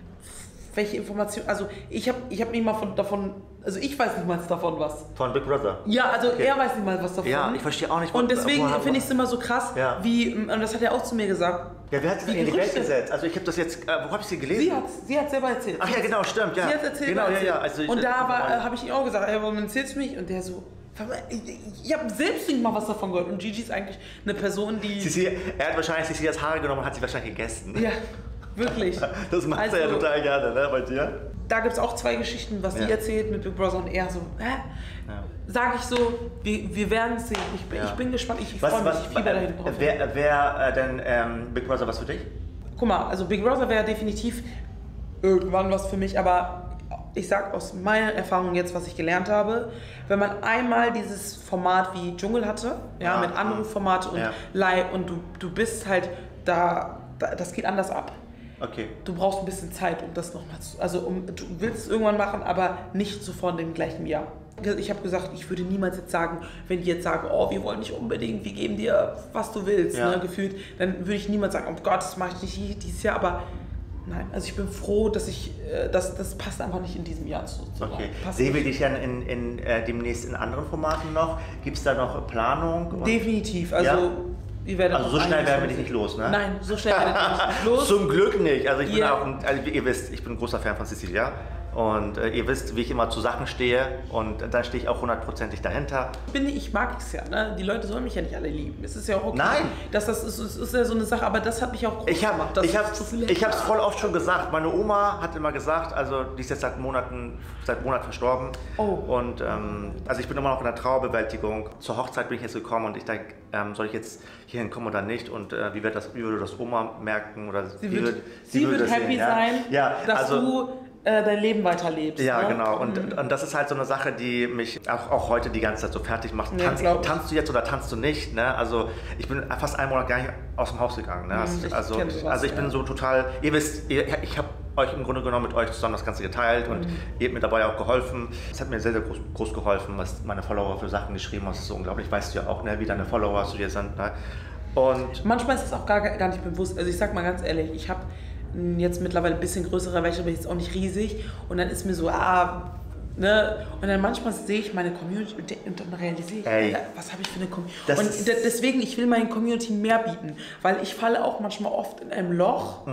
welche Informationen, also ich habe ich hab nicht mal von, davon, also ich weiß nicht mal davon was. von Big Brother. Ja, also Okay. er weiß nicht mal was davon. Ja, ich verstehe auch nicht, Und wo- deswegen woher- finde ich es immer so krass, Ja. wie, und das hat er auch zu mir gesagt. Ja, wer hat das Wie in die Welt Gerüchte. gesetzt? Also ich habe das jetzt, äh, wo habe ich sie gelesen? Sie hat sie hat selber erzählt. Ach ja, genau, stimmt, ja. Sie hat erzählt, genau, was ja, erzählt. ja. Also ich, und da war, äh, äh, habe ich ihm auch gesagt, ey, warum erzählst du mich? Und der so, ich, ich habe selbst nicht mal was davon gehört. Und Gigi ist eigentlich eine Person, die... Sissi, er hat wahrscheinlich Cecilias Haare genommen und hat sie wahrscheinlich gegessen. Ja, wirklich. Das macht er ja Also, total gerne, ne, bei dir? Da gibt es auch zwei Geschichten, was Ja. sie erzählt mit Big Brother und er so, hä? Ja. Sag ich so, wir, wir werden es sehen. Ich, bin- Ja. ich bin gespannt, ich, ich Was, freue mich, was, ich fieber da hinten drauf. wer, wer äh, denn ähm, Big Brother was für dich? Guck mal, also Big Brother wäre definitiv irgendwann was für mich, aber ich sag aus meiner Erfahrung jetzt, was ich gelernt habe, wenn man einmal dieses Format wie Dschungel hatte, ja, Ah, mit Anrufformat und ja. Live und du, du bist halt da, da, das geht anders ab. Okay. Du brauchst ein bisschen Zeit, um das nochmal zu, also um, du willst es irgendwann machen, aber nicht sofort im gleichen Jahr. Ich habe gesagt, ich würde niemals jetzt sagen, wenn die jetzt sagen, oh, wir wollen nicht unbedingt, wir geben dir, was du willst, Ja. ne, gefühlt, dann würde ich niemals sagen, oh Gott, das mache ich nicht dieses Jahr, aber nein, also ich bin froh, dass ich, äh, das, das passt einfach nicht in diesem Jahr zu. zu Okay. passt Sehen wir nicht. dich dann in, in, äh, demnächst in anderen Formaten noch? Gibt es da noch Planung? Und- Definitiv, also Ja? ihr werdet Also auch so schnell einiges werden wir von dich nicht sehen. los, ne? Nein, so schnell werdet ihr nicht los. Zum Glück nicht. Also ich bin Ihr- auch, ein, also wie ihr wisst, ich bin ein großer Fan von Cecilia. Und äh, ihr wisst, wie ich immer zu Sachen stehe. Und da stehe ich auch hundertprozentig dahinter. Bin ich, ich mag es ja, ne? Die Leute sollen mich ja nicht alle lieben. Es ist ja auch okay. Nein. Dass das ist, ist, ist ja so eine Sache, aber das hat mich auch groß Ich habe gemacht. dass ich hab, so viele- ich hab's voll oft schon gesagt. Meine Oma hat immer gesagt, also die ist jetzt seit Monaten, seit Monat verstorben. Oh. Und ähm, also ich bin immer noch in der Trauerbewältigung. Zur Hochzeit bin ich jetzt gekommen und ich denke, ähm, soll ich jetzt hier hinkommen oder nicht? Und äh, wie, wird das, wie würde das Oma merken? Oder Sie wie wird, würd- sie wie würde wird das happy sehen, ja? sein, Ja, dass also, du äh, dein Leben weiterlebst. Ja, ne? genau. Und, und das ist halt so eine Sache, die mich auch, auch heute die ganze Zeit so fertig macht. Ja, Tanz, glaub ich. tanzt du jetzt oder tanzt du nicht? Ne? Also ich bin fast einen Monat gar nicht aus dem Haus gegangen. Ne? Hm, ich also, kenn sowas, also ich bin ja. so total, ihr wisst, ihr, ich habe euch im Grunde genommen mit euch zusammen das Ganze geteilt und Mhm. ihr habt mir dabei auch geholfen. Es hat mir sehr, sehr groß, groß geholfen, was meine Follower für Sachen geschrieben haben. Das ist so unglaublich. Weißt du ja auch, ne, wie deine Follower zu dir sind. Ne? Und Manchmal ist es auch gar, gar nicht bewusst. Also ich sag mal ganz ehrlich, ich habe jetzt mittlerweile ein bisschen größere Wäsche, aber jetzt auch nicht riesig. Und dann ist mir so, ah, ne? Und dann manchmal sehe ich meine Community und de- und dann realisiere ich, Ey. Alter, was habe ich für eine Community? Das Und ist- de- deswegen, ich will meiner Community mehr bieten, weil ich falle auch manchmal oft in einem Loch.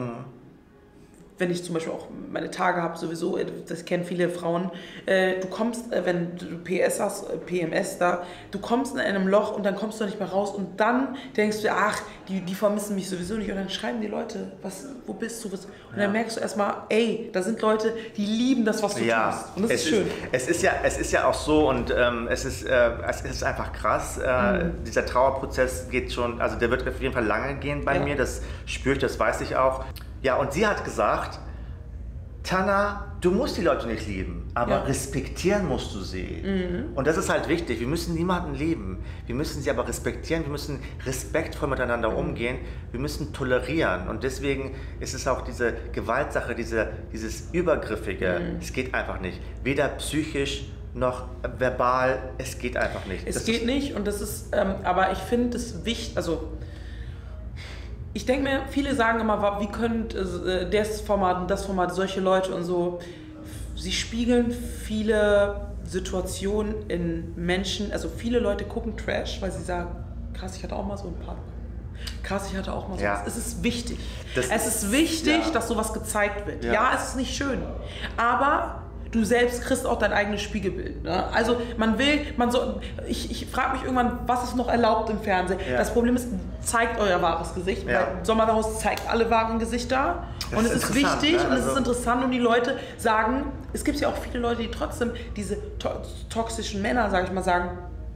Wenn ich zum Beispiel auch meine Tage habe, sowieso, das kennen viele Frauen, äh, du kommst, äh, wenn du P S hast, äh, P M S da, du kommst in einem Loch und dann kommst du nicht mehr raus und dann denkst du, ach, die, die vermissen mich sowieso nicht und dann schreiben die Leute, was, wo bist du, was, und dann merkst du erstmal, ey, da sind Leute, die lieben das, was du ja, tust und das es ist schön. es, ist ja, es ist ja auch so und ähm, es, ist, äh, es ist einfach krass. Äh, Mhm. Dieser Trauerprozess geht schon, also der wird auf jeden Fall lange gehen bei Ja. mir, das spüre ich, das weiß ich auch. Ja, und sie hat gesagt, Tana, du musst die Leute nicht lieben, aber Ja. respektieren musst du sie. Und das ist halt wichtig. Wir müssen niemanden lieben. Wir müssen sie aber respektieren. Wir müssen respektvoll miteinander umgehen. Wir müssen tolerieren. Und deswegen ist es auch diese Gewaltsache, diese, dieses Übergriffige. Es geht einfach nicht. Weder psychisch noch verbal. Es geht einfach nicht. Es Das geht ist, nicht und das ist, ähm, aber ich finde es wichtig, also ich denke mir, viele sagen immer, wa- wie könnt äh, das Format und das Format, solche Leute und so, sie spiegeln viele Situationen in Menschen, also viele Leute gucken Trash, weil sie sagen, krass, ich hatte auch mal so einen Partner. Krass, ich hatte auch mal so Ja. was. Es ist wichtig. Das es ist- ist wichtig, ja. dass sowas gezeigt wird. Ja. Ja, es ist nicht schön, aber du selbst kriegst auch dein eigenes Spiegelbild. Ne? Also man will, man so, ich, ich frage mich irgendwann, was ist noch erlaubt im Fernsehen? Ja. Das Problem ist, zeigt euer wahres Gesicht, Ja. weil Sommerhaus zeigt alle wahren Gesichter. Das und ist es ist interessant, wichtig ne? und es ist Also- interessant und die Leute sagen, es gibt ja auch viele Leute, die trotzdem diese to toxischen Männer, sage ich mal, sagen,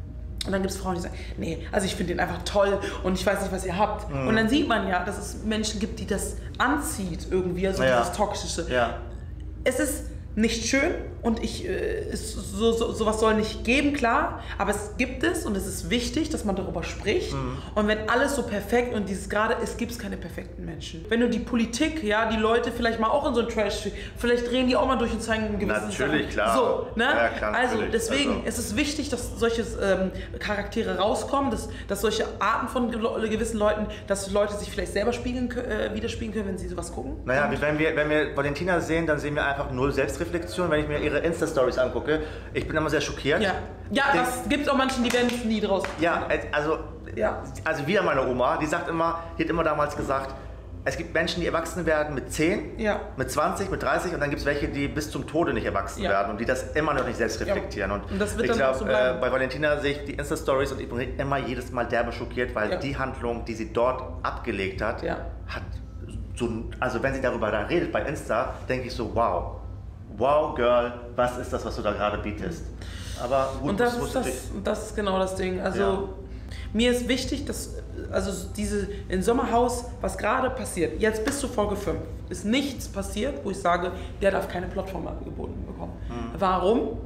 Und dann gibt es Frauen, die sagen, nee, also ich finde den einfach toll und ich weiß nicht, was ihr habt. Mhm. Und dann sieht man ja, dass es Menschen gibt, die das anzieht irgendwie, also ja. dieses Toxische. Ja. Es ist nicht schön und ich, äh, ist so, so, sowas soll nicht geben, klar, aber es gibt es und es ist wichtig, dass man darüber spricht. Mhm. Und wenn alles so perfekt und dieses gerade, es gibt keine perfekten Menschen. Wenn du die Politik, ja, die Leute vielleicht mal auch in so ein Trash, vielleicht drehen die auch mal durch und zeigen einen gewissen Natürlich, Sachen. klar. So, ne? Ja, klar, also deswegen also. ist es wichtig, dass solche ähm, Charaktere rauskommen, dass, dass solche Arten von gewissen Leuten, dass Leute sich vielleicht selber spiegeln, äh, widerspiegeln können, wenn sie sowas gucken. Naja, und wenn wir, wenn wir Valentina sehen, dann sehen wir einfach null Selbstreflexion. Wenn ich mir ihre Insta-Stories angucke, ich bin immer sehr schockiert. Ja, ja es gibt auch Menschen, die werden es nie draus. Ja, also, ja. also wieder meine Oma, die sagt immer, die hat immer damals gesagt, es gibt Menschen, die erwachsen werden mit zehn, ja. mit zwanzig, mit dreißig und dann gibt es welche, die bis zum Tode nicht erwachsen ja. werden und die das immer noch nicht selbst reflektieren. Ja. Und, und das wird ich glaube, so äh, bei Valentina sehe ich die Insta-Stories und ich bin immer jedes Mal derbe schockiert, weil ja. die Handlung, die sie dort abgelegt hat, ja. hat so, also wenn sie darüber da redet bei Insta, denke ich so, wow. Wow, Girl, was ist das, was du da gerade bietest? Aber gut, und das, das, ist das, das ist genau das Ding. Also ja. mir ist wichtig, dass also diese in Sommerhaus, was gerade passiert, jetzt bis zu Folge fünf, ist nichts passiert, wo ich sage, der darf keine Plattform angeboten bekommen. Mhm. Warum?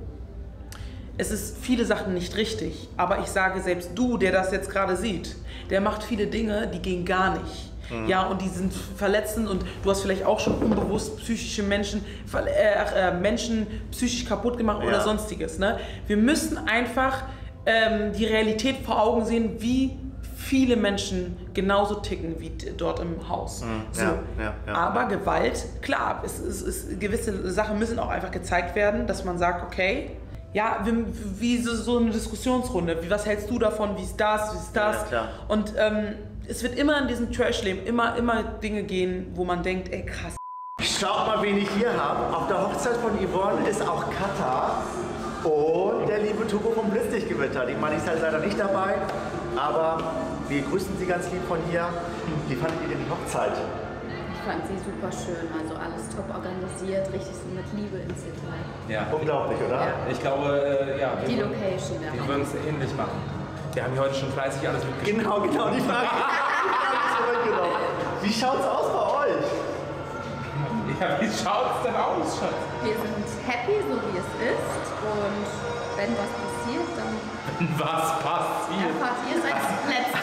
Es ist viele Sachen nicht richtig, aber ich sage, selbst du, der das jetzt gerade sieht, der macht viele Dinge, die gehen gar nicht. Mhm. Ja, und die sind verletzend und du hast vielleicht auch schon unbewusst psychische Menschen, äh, äh, Menschen psychisch kaputt gemacht ja. oder sonstiges. Ne? Wir müssen einfach ähm, die Realität vor Augen sehen, wie viele Menschen genauso ticken wie dort im Haus. Mhm. So. Ja, ja, ja. Aber Gewalt, klar, es, es, es, gewisse Sachen müssen auch einfach gezeigt werden, dass man sagt, okay, ja, wie, wie so, so eine Diskussionsrunde, wie, was hältst du davon, wie ist das, wie ist das? Ja, klar. Und ähm, es wird immer in diesem Trash-Leben immer, immer Dinge gehen, wo man denkt, ey krass. Schaut mal, wen ich hier habe. Auf der Hochzeit von Yvonne ist auch Katha und der liebe Togo vom Blitzlichtgewitter. Die Mann ist halt leider nicht dabei, aber wir grüßen Sie ganz lieb von hier. Wie fandet ihr denn die Hochzeit? Ich fand sie super schön, also alles top organisiert, richtig so mit Liebe ins Detail. Ja. Unglaublich, oder? Ja. Ich glaube, äh, ja. Die Location, ja. Wir würden es ähnlich machen. Wir haben hier heute schon fleißig alles mitgeschrieben. Genau, genau, die Frage. Wie schaut's aus bei euch? Ja, wie schaut's denn aus, Schatz? Wir sind happy, so wie es ist. Und wenn was passiert, dann... Wenn was passiert? Erfahrt ihr seid das Letzte.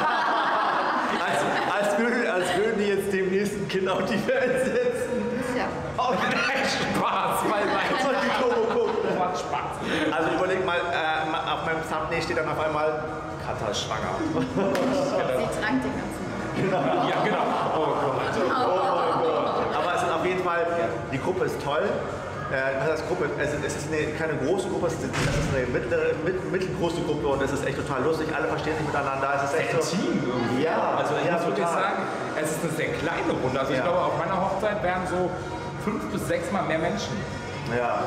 als, als, würden, als würden die jetzt dem nächsten Kind auf die Welt setzen. Ja. Oh nein, Spaß, weil mein die Togo guckt. Das macht Spaß. Also überleg mal, äh, auf meinem Thumbnail steht dann auf einmal, Katha ist schwanger. Sie trank den ganzen Tag. Genau. Ja, genau. Oh Gott. Oh, oh Gott. Aber es ist auf jeden Fall, die Gruppe ist toll. Äh, was heißt Gruppe? Es ist, es ist eine, keine große Gruppe, es ist, es ist eine mittlere, mit, mittelgroße Gruppe und es ist echt total lustig. Alle verstehen sich miteinander. Es ist echt ein so, Team irgendwie. Ja, also ich ja, muss wirklich sagen, es ist eine sehr kleine Runde. Also ich ja. glaube, auf meiner Hochzeit wären so fünf bis sechs Mal mehr Menschen. Ja.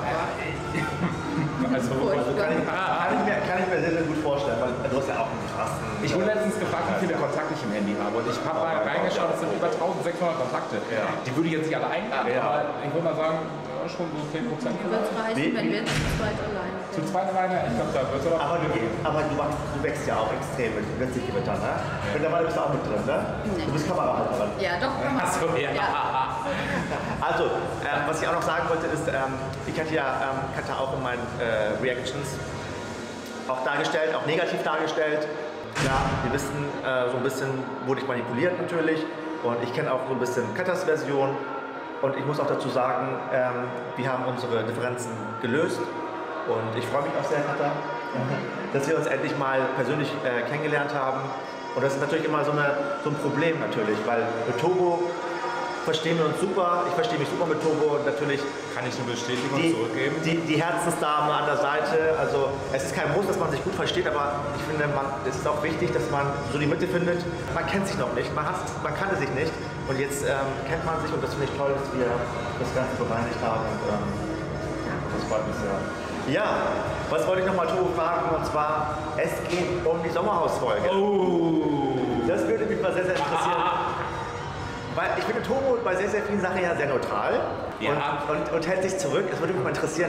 Also, also kann, ich, kann, ich mir, kann ich mir sehr, sehr gut vorstellen, weil du hast ja auch einen krassen... Ich wurde letztens gefragt, wie viele Kontakte ich im Handy habe und ich habe mal reingeschaut, es sind über eintausendsechshundert Kontakte. Ja. Die würde ich jetzt nicht alle einladen, ja. aber ich würde mal sagen, ja, schon so zehn Prozent. Wie wird es heißen, wenn wir zu zweit alleine sind? Zu zweit alleine? Ich glaube, da wird es aber... Aber, du, aber du, wachst, du wächst ja auch extrem mit Blitzlichtgewitter, ne? Ja. Mittlerweile bist du auch mit drin, ne? Nee. Du bist Kamerahalterin. Ja, doch. Achso, ja. ja. Also, ähm, was ich auch noch sagen wollte, ist, ähm, ich hatte ja ähm, hatte auch in meinen äh, Reactions auch dargestellt, auch negativ dargestellt. Ja, wir wissen, äh, so ein bisschen wurde ich manipuliert natürlich und ich kenne auch so ein bisschen Katas Version und ich muss auch dazu sagen, ähm, wir haben unsere Differenzen gelöst und ich freue mich auch sehr, Kata, dass wir uns endlich mal persönlich äh, kennengelernt haben und das ist natürlich immer so, eine, so ein Problem natürlich, weil mit Togo verstehen wir uns super, ich verstehe mich super mit Togo und natürlich kann ich eine Bestätigung die, zurückgeben. Die, die Herzensdame an der Seite, also es ist kein Muss, dass man sich gut versteht, aber ich finde, man, es ist auch wichtig, dass man so die Mitte findet. Man kennt sich noch nicht, man, hat, man kannte sich nicht und jetzt ähm, kennt man sich und das finde ich toll, dass wir das Ganze bereinigt haben und ähm, das freut mich sehr. Ja, was wollte ich nochmal Togo fragen und zwar, es geht um die Sommerhausfolge. Oh. Das würde mich mal sehr, sehr interessieren. Weil ich finde Togo bei sehr, sehr vielen Sachen ja sehr neutral ja. und, und, und hält sich zurück. Es würde mich mal interessieren,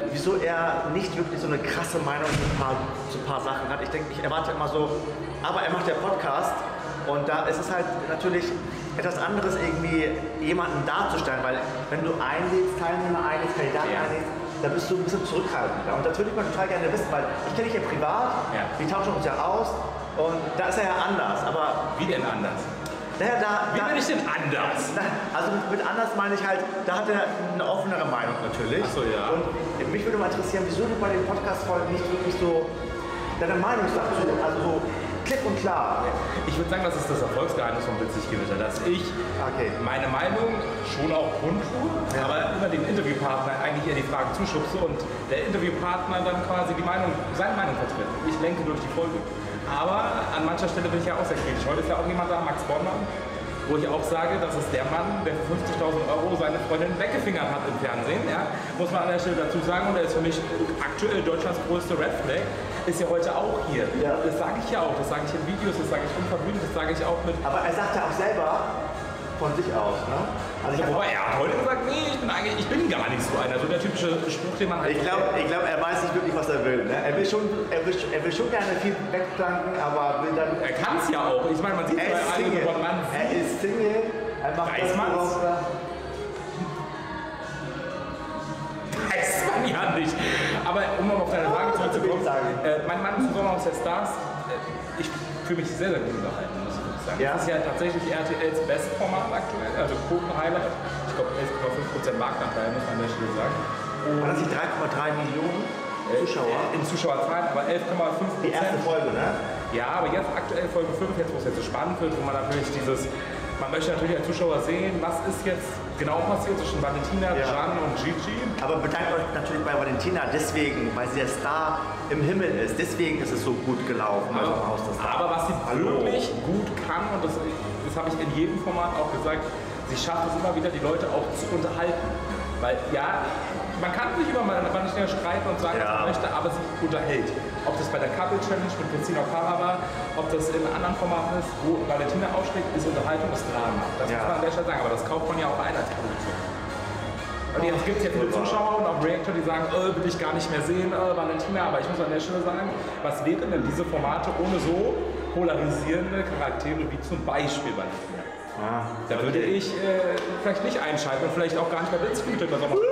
wieso er nicht wirklich so eine krasse Meinung zu ein paar, zu ein paar Sachen hat. Ich denke, ich erwarte immer so, aber er macht ja Podcast und da ist es halt natürlich etwas anderes, irgendwie jemanden darzustellen, weil wenn du einlädst, Teilnehmer einlädst, Kandidaten Ja. einlädst, da bist du ein bisschen zurückhaltender. Und das würde ich mal total gerne wissen, weil ich kenne dich ja privat, Ja. wir tauschen uns ja aus und da ist er ja anders, aber Wie denn anders? naja, da, Wie da, bin ich denn anders? Na, also mit anders meine ich halt, da hat er eine offenere Meinung natürlich. Ach so, ja. Und mich würde mal interessieren, wieso du bei den Podcast-Folgen nicht wirklich so deine Meinung sagst, so, also so klipp und klar. Ich würde sagen, das ist das Erfolgsgeheimnis von Witzig-Gewitter, dass ich Okay. meine Meinung schon auch kundtue, Ja. aber immer dem Interviewpartner eigentlich eher die Fragen zuschubse und der Interviewpartner dann quasi die Meinung, seine Meinung vertritt. Ich lenke durch die Folge. Aber an mancher Stelle bin ich ja auch sehr kritisch. Heute ist ja auch jemand da, Max Bormann, wo ich auch sage, das ist der Mann, der für fünfzigtausend Euro seine Freundin weggefingert hat im Fernsehen. Ja? Muss man an der Stelle dazu sagen, und er ist für mich aktuell Deutschlands größte Red Flag, ist ja heute auch hier. Ja. Das sage ich ja auch, das sage ich in Videos, das sage ich unverblümt, das sage ich auch mit... Aber er sagt ja auch selber von sich aus, ne? Also ich, Ja, wobei er hat heute gesagt, nee, ich bin eigentlich, ich bin gar nicht so einer. So der typische Spruch, den man halt... ich glaube, ich glaub, er weiß nicht wirklich, was er will. Ne? Er, will schon, er, will, er will schon gerne viel wegplanken, aber will dann... Er kann es ja auch. Ich meine, man sieht Er bei ist allen Single. von Mann. Er ist Single. Er macht Weiß das, man's? worauf er... Weiß man ja nicht. Aber um mal auf deine Frage zurückzukommen, äh, mein Mann zum Sommerhaus der Stars, äh, ich fühle mich sehr, sehr gut unterhalten, muss ich wirklich sagen. Ja. Das ist ja tatsächlich R T Ls Bestformat aktuell, also Quoten-Highlight. Ich glaube elf Komma fünf Prozent Marktanteil, muss man an der Stelle sagen. War das nicht drei Komma drei Millionen Zuschauer? In Zuschauerzahlen, aber elf Komma fünf Die erste Prozent. Folge, ne? Ja, aber jetzt aktuell Folge fünf, jetzt wo es jetzt so spannend wird, wo man natürlich dieses, man möchte natürlich als Zuschauer sehen, was ist jetzt genau passiert zwischen Valentina, Ja. Gian und Gigi. Aber bedankt euch natürlich bei Valentina deswegen, weil sie der Star im Himmel ist. Deswegen ist es so gut gelaufen. Also im Haus der Stars. Aber was sie Hallo. wirklich gut kann, und das, das habe ich in jedem Format auch gesagt, sie schafft es immer wieder, die Leute auch zu unterhalten. Weil ja, man kann sich über Valentina streiten und sagen, Ja. was man möchte, aber sie unterhält. Ob das bei der Couple Challenge mit Christina O'Hara war, ob das in anderen Formaten ist, wo Valentina aufschlägt, ist Unterhaltung, ist Drama. Das Ja. muss man an der Stelle sagen, aber das kauft man ja auch ein als Produktion. Und jetzt gibt es ja viele Zuschauer und auch Reactor, die sagen, oh, will ich gar nicht mehr sehen, oh, Valentina. Aber ich muss an der Stelle sagen, was wären denn diese Formate ohne so polarisierende Charaktere wie zum Beispiel Valentina? Ja. Da würde ich äh, vielleicht nicht einschalten und vielleicht auch gar nicht mehr Witzgüte über Sommer.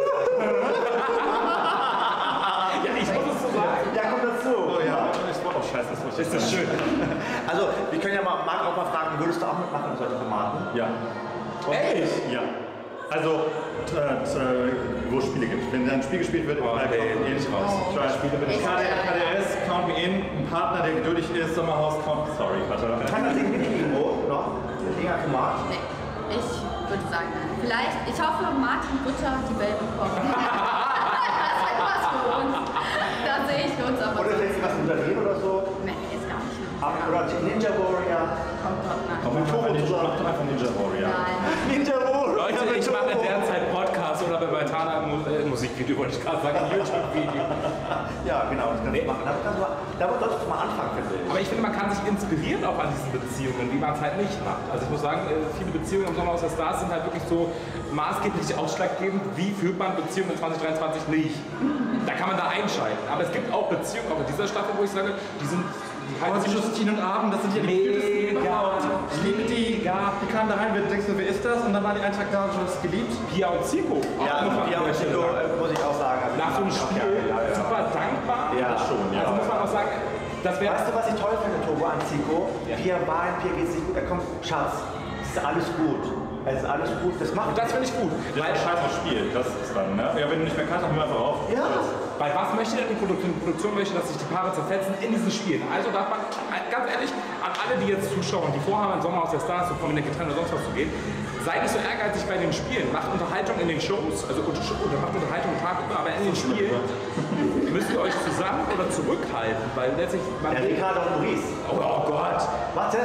Ja, ich muss es so sagen. Ja, kommt dazu. Oh ja, ich war auch scheiße, das Ist das schön? Also, wir können ja mal, Marc auch mal fragen, würdest du auch mitmachen in solchen Formaten? Ja. Echt? Ja. Also, äh, äh, wo es Spiele gibt. Wenn da ein Spiel gespielt wird, Oh, bleibt nee, auch bin ich raus. Ich weiß, Spiele bin ich Ich- K D S, Count Me In, ein Partner, der geduldig ist, Sommerhaus, Count Sorry, Katja. Kann das Ding mit irgendwo noch? Irgendein Format? Nee, ich würde sagen, vielleicht, ich hoffe, Martin Butter die Welt bekommt. Das ist etwas für uns. Da sehe ich uns aber. Oder vielleicht was moderieren oder so? Nee, ist gar nicht. Aber- Oder Ninja Warrior? Kommt doch nach. Mach doch Ninja, mach doch einfach Ninja Warrior. Nein. Ninja Warrior! Leute, ich mache derzeit Podcast oder bei Baltana ein Mu äh, Musikvideo, wollte ich gerade sagen, ein YouTube-Video. Ja, genau, das kannst Nee. du machen. Damit, kannst du mal, damit solltest du mal anfangen, finde ich. Aber ich finde, man kann sich inspirieren auch an diesen Beziehungen, wie man es halt nicht macht. Also ich muss sagen, äh, viele Beziehungen im Sommerhaus der Stars sind halt wirklich so maßgeblich ausschlaggebend, wie führt man Beziehungen in zwanzig dreiundzwanzig nicht. Da kann man da einschalten. Aber es gibt auch Beziehungen, auch in dieser Staffel, wo ich sage, die sind... Die halten sich Justine und Abend, das sind ja die cutest Mega. überhaupt. Ich liebe die. Mega. Die kamen da rein, wir denkst du, wer ist das? Und dann waren die einen Tag da und schon das geliebt. Pia und Zico. Ja, Auch muss man ja, an der Stelle Chico, sagen. äh, muss ich auch sagen. Also, Nach so einem Spiel Ja, ja. super dankbar. Ja, schon, ja. Also muss man auch sagen, das wäre... Weißt du, was ich toll finde, Togo, an Zico? Ja. Pia weint, Pia geht's nicht gut. Er kommt, Schatz, es ist alles gut. Es ist alles gut. Das macht Und das finde ich gut. Das Weil, ist ein scheiß Spiel, das ist dann, ne? Ja, wenn du nicht mehr kannst, dann hör einfach auf. Ja. weil was möchte denn die Produktion? Die Produktion möchte, dass sich die Paare zerfetzen in diesen Spielen. Also darf man, ganz ehrlich, an alle, die jetzt zuschauen, die vorhaben, im Sommerhaus der Stars, so prominent getrennt oder sonst was zu gehen, seid nicht so ehrgeizig bei den Spielen. Macht Unterhaltung in den Shows, also unter, oder macht Unterhaltung tagsüber, aber in den Spielen müsst ihr euch zusammen oder zurückhalten, weil letztlich man... Ja, Ricardo und Maurice. Oh, oh Gott, Warte.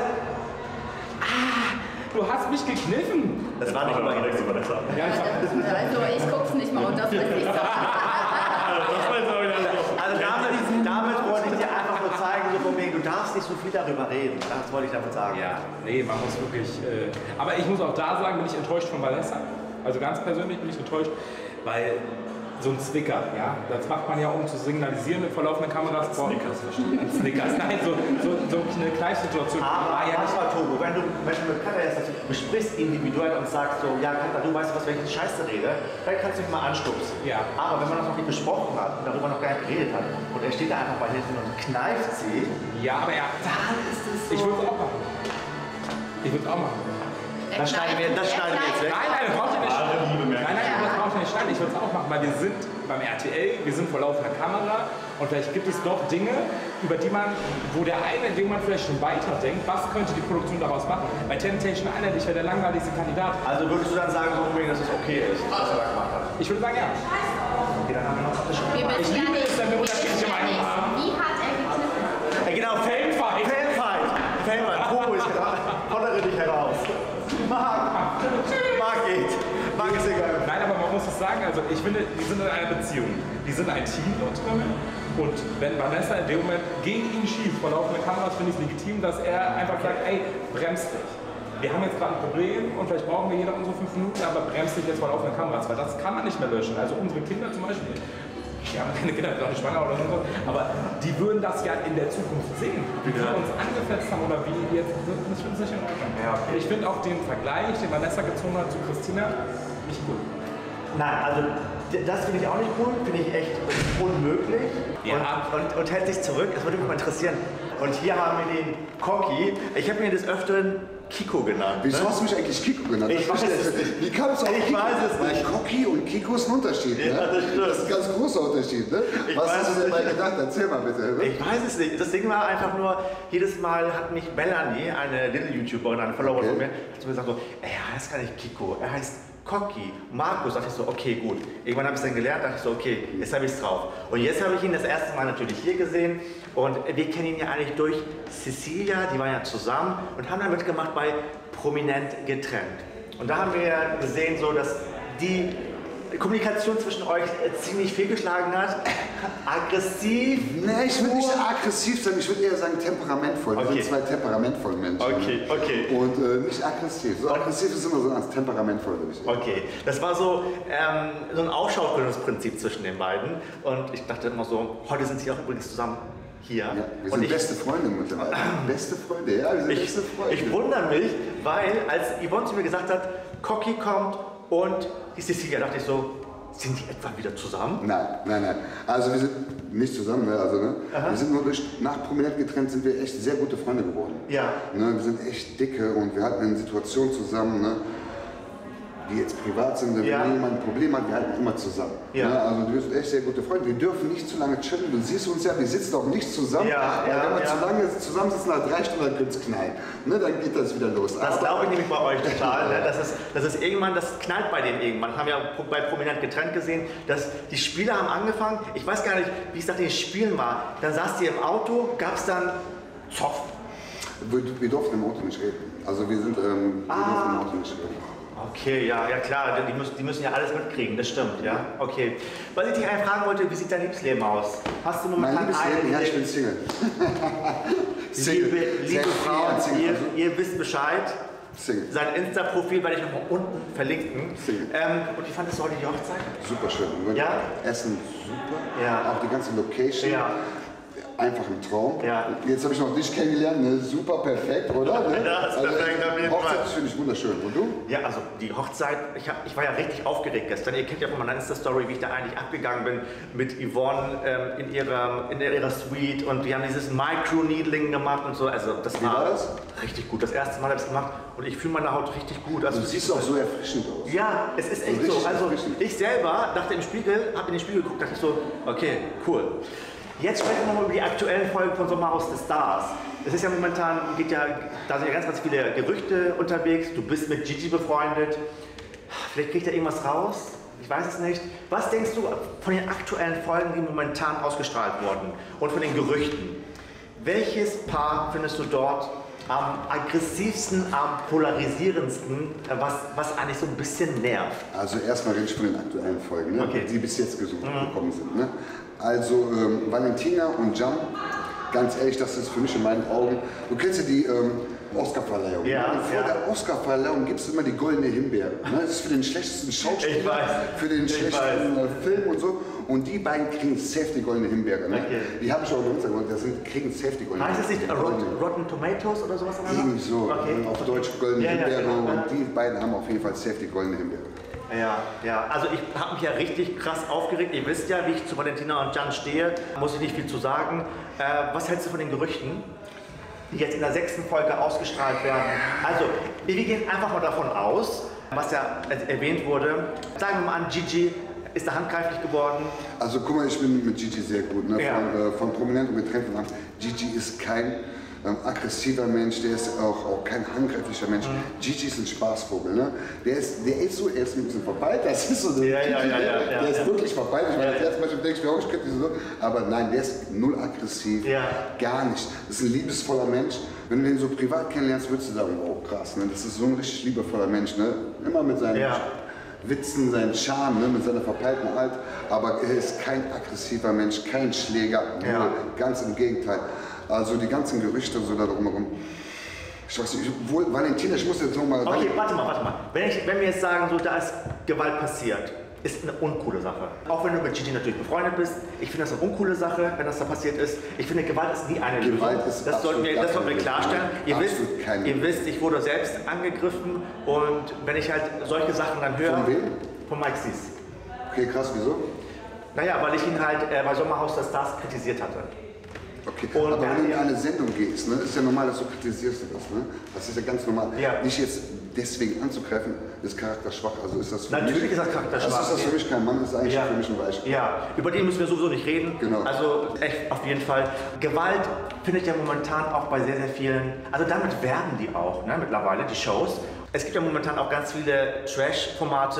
du hast mich gekniffen. Das war nicht Aber immer Alex, so. Vanessa. Ja, ich hab, Also ich guck's nicht mal und das ist nicht so. Also damit, damit wollte ich dir einfach nur zeigen, so von wegen, du darfst nicht so viel darüber reden. Das wollte ich damit sagen. ja, nee, man muss wirklich... Äh, aber ich muss auch da sagen, bin ich enttäuscht von Vanessa. Also ganz persönlich bin ich enttäuscht, weil so ein Zwicker, ja. Das macht man ja, um zu signalisieren mit verlaufenden Kameras. Snickers, verstehe. Ein Snickers, nein, so, so, so eine Kneifsituation. Aber ah, ja, manchmal, Togo, wenn du, wenn du mit Katja jetzt du besprichst individuell und sagst so, ja Katja, du weißt was, wenn ich Scheiße rede, dann kannst du dich mal anstupsen. Ja. Aber wenn man das noch nicht besprochen hat und darüber noch gar nicht geredet hat und er steht da einfach bei hinten und kneift sie. Ja, aber er. Dann ist es so. Ich würde es auch machen. Ich würde es auch machen. Das schneiden wir, das schneiden wir jetzt weg. Nein, nein, das braucht ihr nicht. Nein, nein, das braucht ihr nicht schneiden. Ich würde es auch machen, weil wir sind beim R T L, wir sind vor laufender Kamera und vielleicht gibt es doch Dinge, über die man, wo der eine, den man vielleicht schon weiterdenkt, was könnte die Produktion daraus machen. Bei Temptation Island, ich wäre der langweiligste Kandidat. Also würdest du dann sagen, so unbedingt, dass es okay ist, was er da gemacht hat? Ich würde sagen, ja. Okay, dann haben wir noch das schon. Ich liebe es, wenn wir unterschiedliche Meinungen haben. Wie hat er gekniffen? Ja, genau, Fanfight. Fanfight. Fanfight. Togo ist gerade. Fordere dich heraus. Marc. Marc geht. Marc ist egal. Nein, aber man muss es sagen, also ich finde, die sind in einer Beziehung. Die sind ein Team dort drin. Und wenn Vanessa in dem Moment gegen ihn schießt, vor laufenden Kameras, finde ich es legitim, dass er einfach sagt, ey, bremst dich. Wir haben jetzt gerade ein Problem und vielleicht brauchen wir jeder unsere fünf Minuten, aber bremst dich jetzt vor laufenden Kameras, weil das kann man nicht mehr löschen. Also unsere Kinder zum Beispiel, die haben keine Kinder, die sind schwanger oder so, aber die würden das ja in der Zukunft sehen, wie wir uns angefetzt haben oder wie jetzt, das finden sie nicht in Ordnung. Ja, okay. Ich finde auch den Vergleich, den Vanessa gezogen hat zu Christina, nicht gut. Nein, also das finde ich auch nicht cool, finde ich echt unmöglich. Ja. Und, und, und hält sich zurück, es würde mich mal interessieren. Und hier haben wir den Cocky, ich habe mir des Öfteren Kiko genannt. Wieso ne? hast du mich eigentlich Kiko genannt? Ich weiß es nicht. Wie kam es auf Ich Kiko? weiß es nicht. Weil Cocky und Kiko ist ein Unterschied. Ja, ne? das stimmt. Das ist ein ganz großer Unterschied. Ne? Was hast du denn dabei gedacht? Erzähl mal bitte. Ne? Ich weiß es nicht. Das Ding war einfach nur, jedes Mal hat mich Melanie, eine Little-YouTuberin, eine Followerin okay. von mir, hat zu mir gesagt so, ey, er heißt gar nicht Kiko, er heißt Cocky, Markus. Da dachte ich so, okay, gut. Irgendwann habe ich es dann gelernt, dachte ich so, okay, jetzt habe ich es drauf. Und jetzt habe ich ihn das erste Mal natürlich hier gesehen und wir kennen ihn ja eigentlich durch Cecilia, die waren ja zusammen und haben dann mitgemacht bei Prominent getrennt. Und da haben wir ja gesehen, so, dass die Kommunikation zwischen euch ziemlich fehlgeschlagen hat. Aggressiv. Nee, ich würde nicht aggressiv sein, ich würde eher sagen temperamentvoll. Wir okay. sind zwei temperamentvolle Menschen. Okay, okay. Und äh, nicht aggressiv. So aggressiv ist immer so als temperamentvoll, würde ich sagen. Okay, das war so, ähm, so ein Aufschaukelungsprinzip zwischen den beiden. Und ich dachte immer so, heute sind sie auch übrigens zusammen hier. Ja, wir sind und ich, beste Freunde mittlerweile. Beste Freunde, ja, wir sind ich, beste Freunde. Ich wundere mich, weil als Yvonne zu mir gesagt hat, Cocky kommt und die Cecilia, dachte ich so, sind die etwa wieder zusammen? Nein, nein, nein. Also wir sind nicht zusammen, ne? Also, ne? Wir sind nur durch, nach Prominent getrennt sind wir echt sehr gute Freunde geworden. Ja. Ne? Wir sind echt dicke und wir hatten eine Situation zusammen, ne? Die jetzt privat sind, wenn ja. jemand ein Problem hat, wir halten immer zusammen. Ja. Ne? Also wir sind echt sehr gute Freunde. Wir dürfen nicht zu lange chillen. Du siehst uns ja, wir sitzen auch nicht zusammen. Ja, ja, wenn wir ja. zu lange zusammensitzen, nach drei Stunden, dann könnte es knallen. Ne? Dann geht das wieder los. Das glaube ich nämlich bei euch total. Ne? Das, ist, das ist irgendwann, das knallt bei denen irgendwann. Das haben wir bei Prominent getrennt gesehen, dass die Spieler haben angefangen. Ich weiß gar nicht, wie es nach den Spielen war. Dann saß ihr im Auto, gab es dann Zoff. Wir, wir durften im Auto nicht reden. Also wir sind, ähm, wir ah. durften im Auto nicht reden. Okay, ja, ja klar, die müssen, die müssen ja alles mitkriegen, das stimmt, ja, okay. Was ich dich eigentlich fragen wollte, wie sieht dein Liebesleben aus? Hast du momentan mein Liebesleben, ja, ich bin Single. Single. Liebe, liebe Frauen, ihr, ihr wisst Bescheid. Single. Sein Insta-Profil werde ich noch mal unten verlinken. Ähm, und wie fandest du heute die Hochzeit? Super schön. Ja? Essen super, ja. Auch die ganze Location. Ja. Einfach ein Traum. Ja. Jetzt habe ich noch dich kennengelernt, ne? Super perfekt, oder? Ne? Ja, das ist also, perfekt auf jeden Fall. Hochzeit finde ich wunderschön. Und du? Ja, also die Hochzeit, ich, hab, ich war ja richtig aufgeregt gestern. Ihr kennt ja von meiner Insta-Story, wie ich da eigentlich abgegangen bin mit Yvonne ähm, in, ihrer, in ihrer Suite und wir haben dieses Micro-Needling gemacht und so. Also das wie war, war das? Richtig gut. Das erste Mal habe ich es gemacht und ich fühle meine Haut richtig gut. Also du siehst auch so erfrischend aus. Ja, es ist echt so. Also ich selber dachte im Spiegel, habe in den Spiegel geguckt, dachte ich so, okay, cool. Jetzt sprechen wir mal über die aktuellen Folgen von Sommerhaus der Stars. Es ist ja momentan, geht ja, da sind ja ganz, ganz viele Gerüchte unterwegs. Du bist mit Gigi befreundet. Vielleicht kriegt er irgendwas raus. Ich weiß es nicht. Was denkst du von den aktuellen Folgen, die momentan ausgestrahlt wurden und von den Gerüchten? Welches Paar findest du dort am aggressivsten, am polarisierendsten, was, was eigentlich so ein bisschen nervt? Also erstmal rede ich von den aktuellen Folgen, ne? Okay. Die bis jetzt gesucht mhm. gekommen sind. Ne? Also ähm, Valentina und Jam ganz ehrlich, das ist für mich in meinen Augen, du kennst ja die ähm, Oscar-Verleihung. Ja, und vor ja. der Oscar-Verleihung gibt es immer die goldene Himbeere. Ne? Das ist für den schlechtesten Schauspieler, Ich weiß. für den Ich schlechtesten weiß. äh, Film und so. Und die beiden kriegen safe die goldene Himbeere. Ne? Okay. Die habe ich auch auf Instagram, das sind, kriegen safe die goldene Heißt es nicht Himbeere. Rotten, Rotten Tomatoes oder sowas? Irgendwie so, Okay. auf Deutsch goldene Ja, ja, Himbeere. genau. Und die beiden haben auf jeden Fall safe die goldene Himbeere. Ja, ja, also ich habe mich ja richtig krass aufgeregt. Ihr wisst ja, wie ich zu Valentina und Jan stehe, muss ich nicht viel zu sagen. Äh, was hältst du von den Gerüchten, die jetzt in der sechsten Folge ausgestrahlt werden? Also, wir gehen einfach mal davon aus, was ja erwähnt wurde. Sagen wir mal an, Gigi ist da handgreiflich geworden. Also guck mal, ich bin mit Gigi sehr gut, ne? Ja. von, äh, von prominent und getrennt von Angst. Gigi ist kein ähm, aggressiver Mensch, der ist auch, auch kein handgreiflicher Mensch. Mhm. Gigi ist ein Spaßvogel, ne? Der ist, der ist so, er ist ein bisschen verpeilt, das ist so, der, Ja, ja, Gigi, ja, ja, der, ja, der ist ja. wirklich verpeilt. Ich meine, Ja, das ja. erste Mal schon denke ich mir auch, ich könnte so, aber nein, der ist null aggressiv, Ja. gar nicht. Das ist ein liebesvoller Mensch. Wenn du den so privat kennenlernst, würdest du sagen, oh krass, ne? Das ist so ein richtig liebevoller Mensch, ne? Immer mit seinen Ja. Witzen, seinen Charme, ne, mit seiner verpeilten Art, aber er ist kein aggressiver Mensch, kein Schläger, Ja. null, ganz im Gegenteil. Also die ganzen Gerüchte so da drumherum. Ich weiß nicht, wohl, Valentina, ich muss jetzt nochmal... Okay, warte mal, warte mal. Wenn, ich, wenn wir jetzt sagen, so, da ist Gewalt passiert, ist eine uncoole Sache. Auch wenn du mit Gigi natürlich befreundet bist, ich finde das eine uncoole Sache, wenn das da passiert ist. Ich finde, Gewalt ist nie eine Gewalt Lösung. ist das sollten wir, absolut das sollten wir keine klarstellen. Lösung. Ihr wisst, Absolut keine ihr Lösung. wisst, ich wurde selbst angegriffen und wenn ich halt solche Sachen dann höre... Von wem? Von Mike Sees. Okay, krass, wieso? Naja, weil ich ihn halt äh, bei Sommerhaus der Stars kritisiert hatte. Okay, Und aber er- wenn du in eine Sendung gehst, ne, ist ja normal, dass du kritisierst du das, ne? Das ist ja ganz normal. Ja. Nicht jetzt deswegen anzugreifen, ist charakterschwach. Also ist das für Natürlich mich, ist das charakterschwach. Also ist das für mich kein Mann, das ist eigentlich Ja. für mich ein Weich. Ja, über den müssen wir sowieso nicht reden. Genau. Also echt auf jeden Fall. Gewalt findet ja momentan auch bei sehr, sehr vielen, also damit werben die auch, ne, mittlerweile, die Shows. Es gibt ja momentan auch ganz viele Trash-Formate,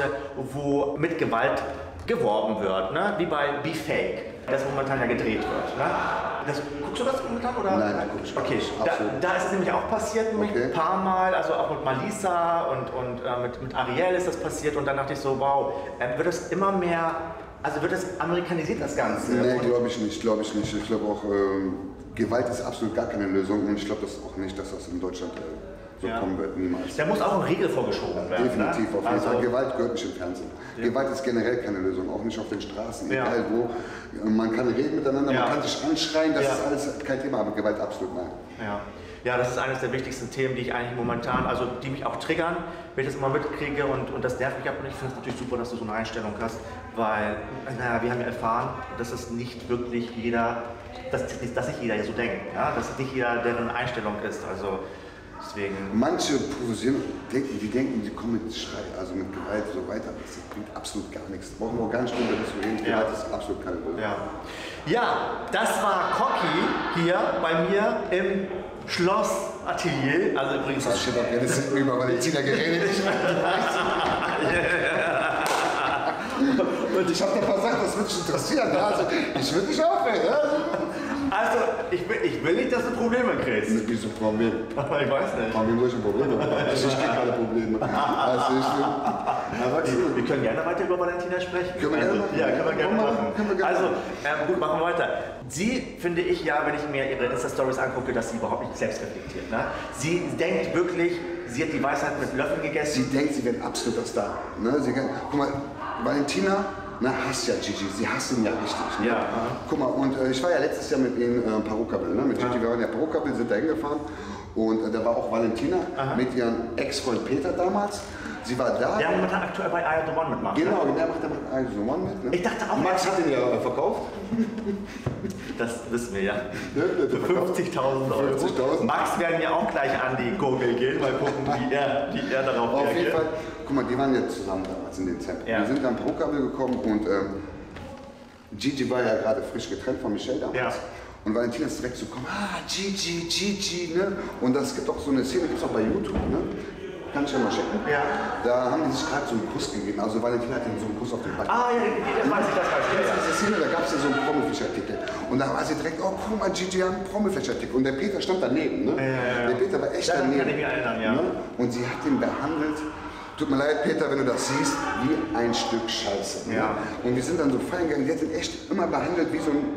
wo mit Gewalt geworben wird, ne? Wie bei Be Fake, das momentan ja gedreht wird. Ne? Das, guckst du das momentan? Oder? Nein, nein, guck ich Okay, nicht. da, Absolut. da ist es nämlich auch passiert, nämlich Okay. ein paar Mal, also auch mit Malisa und, und äh, mit, mit Ariel ist das passiert und dann dachte ich so, wow, äh, wird es immer mehr, also wird es amerikanisiert das Ganze? Nee, Und- glaube ich nicht, glaube ich nicht. Ich glaube auch, ähm, Gewalt ist absolut gar keine Lösung und ich glaube das auch nicht, dass das in Deutschland äh, so Ja. kommen wird, niemals. Da muss auch ein Riegel vorgeschoben werden. Definitiv, ne? auf jeden also, Fall. Gewalt gehört nicht im Fernsehen. Gewalt ist generell keine Lösung, auch nicht auf den Straßen, Ja. egal wo. Man kann reden miteinander, Ja. man kann sich anschreien, das Ja. ist alles kein Thema, aber Gewalt absolut nein. Ja. ja, das ist eines der wichtigsten Themen, die ich eigentlich momentan, also die mich auch triggern, wenn ich das immer mitkriege und, und das nervt mich ab und ich finde es natürlich super, dass du so eine Einstellung hast, weil, naja, wir haben ja erfahren, dass es nicht wirklich jeder, dass, dass nicht jeder so denkt, ja? Dass nicht jeder deren Einstellung ist, also deswegen... Manche provozieren, denken, die denken, die kommen mit Schrei, also mit Gewalt so weiter, das bringt absolut gar nichts. Brauchen wir auch gar nicht drüber diskutieren, Ja. Gewalt ist absolut keine Lösung. Ja. ja, das war Cocky hier bei mir im Schlossatelier, also übrigens... Das steht auch gerne sind über Valentina geredet. Und ich habe dir gesagt, das wird dich interessieren. Ja? Also, ich will dich aufhören. Ja? Also, ich will, ich will nicht, dass du Probleme kriegst. Wieso Problem? Aber ich weiß nicht. Haben wir solche Probleme? Also ich kriege keine Probleme. Also ich will, Wir können gerne weiter über Valentina sprechen. Können wir gerne also, machen. Ja, können wir gerne Können wir- machen. können wir gerne also, machen. ähm, gut, machen wir weiter. Sie finde ich ja, wenn ich mir ihre Insta-Stories angucke, dass sie überhaupt nicht selbst reflektiert. Ne? Sie denkt wirklich, sie hat die Weisheit mit Löffeln gegessen. sie denkt, sie wäre ein absoluter Star. Ne? Sie kann, guck mal, Valentina, na, hasst ja Gigi, sie hasst ihn ja richtig. Ne? Ja. Guck mal, und äh, ich war ja letztes Jahr mit ihnen äh, Parukabil, ne? Mit Gigi, wir waren ja Parukabil, sind da hingefahren. Und äh, da war auch Valentina Aha. mit ihrem Ex-Freund Peter damals. Sie war da. Der momentan aktuell bei I Am The One mitmacht. Genau, Ne? der macht damit einen so One mit. Ne? Ich dachte auch, Max hat ihn ja äh, verkauft. Das wissen wir ja. Ne? Der hat Für ihn verkauft. fünfzigtausend Euro. fünfzigtausend. Max werden ja auch gleich an die Gurgel gehen, mal gucken, wie er, wie er darauf Auf jeden reagiert. Fall, guck mal, die waren ja zusammen damals in den Zentren. Ja. Wir sind dann Parukabil gekommen und ähm, Gigi war ja gerade frisch getrennt von Michelle damals. Ja. Und Valentina ist direkt so, komm, ah, Gigi, Gigi, ne? Und das gibt auch so eine Szene, gibt es auch bei YouTube, ne? Kann ich ja mal checken. Ja. Da haben die sich gerade so einen Kuss gegeben. Also Valentina hat ihm so einen Kuss auf den Backen. Ah, ja, das weiß ich, das weiß ich. Das Ja. ist diese Szene, da gab es ja so einen Promiflash-Artikel. Und da war sie direkt, oh guck mal, Gigi hat einen Promiflash-Artikel. Und der Peter stand daneben, ne? Ja, ja, ja. Der Peter war echt Daran daneben. kann ich mich erinnern, ja. Ne? Und sie hat ihn behandelt, tut mir leid, Peter, wenn du das siehst, wie ein Stück Scheiße. Ne? Ja. Und wir sind dann so feiern gegangen, die hat ihn echt immer behandelt wie so ein,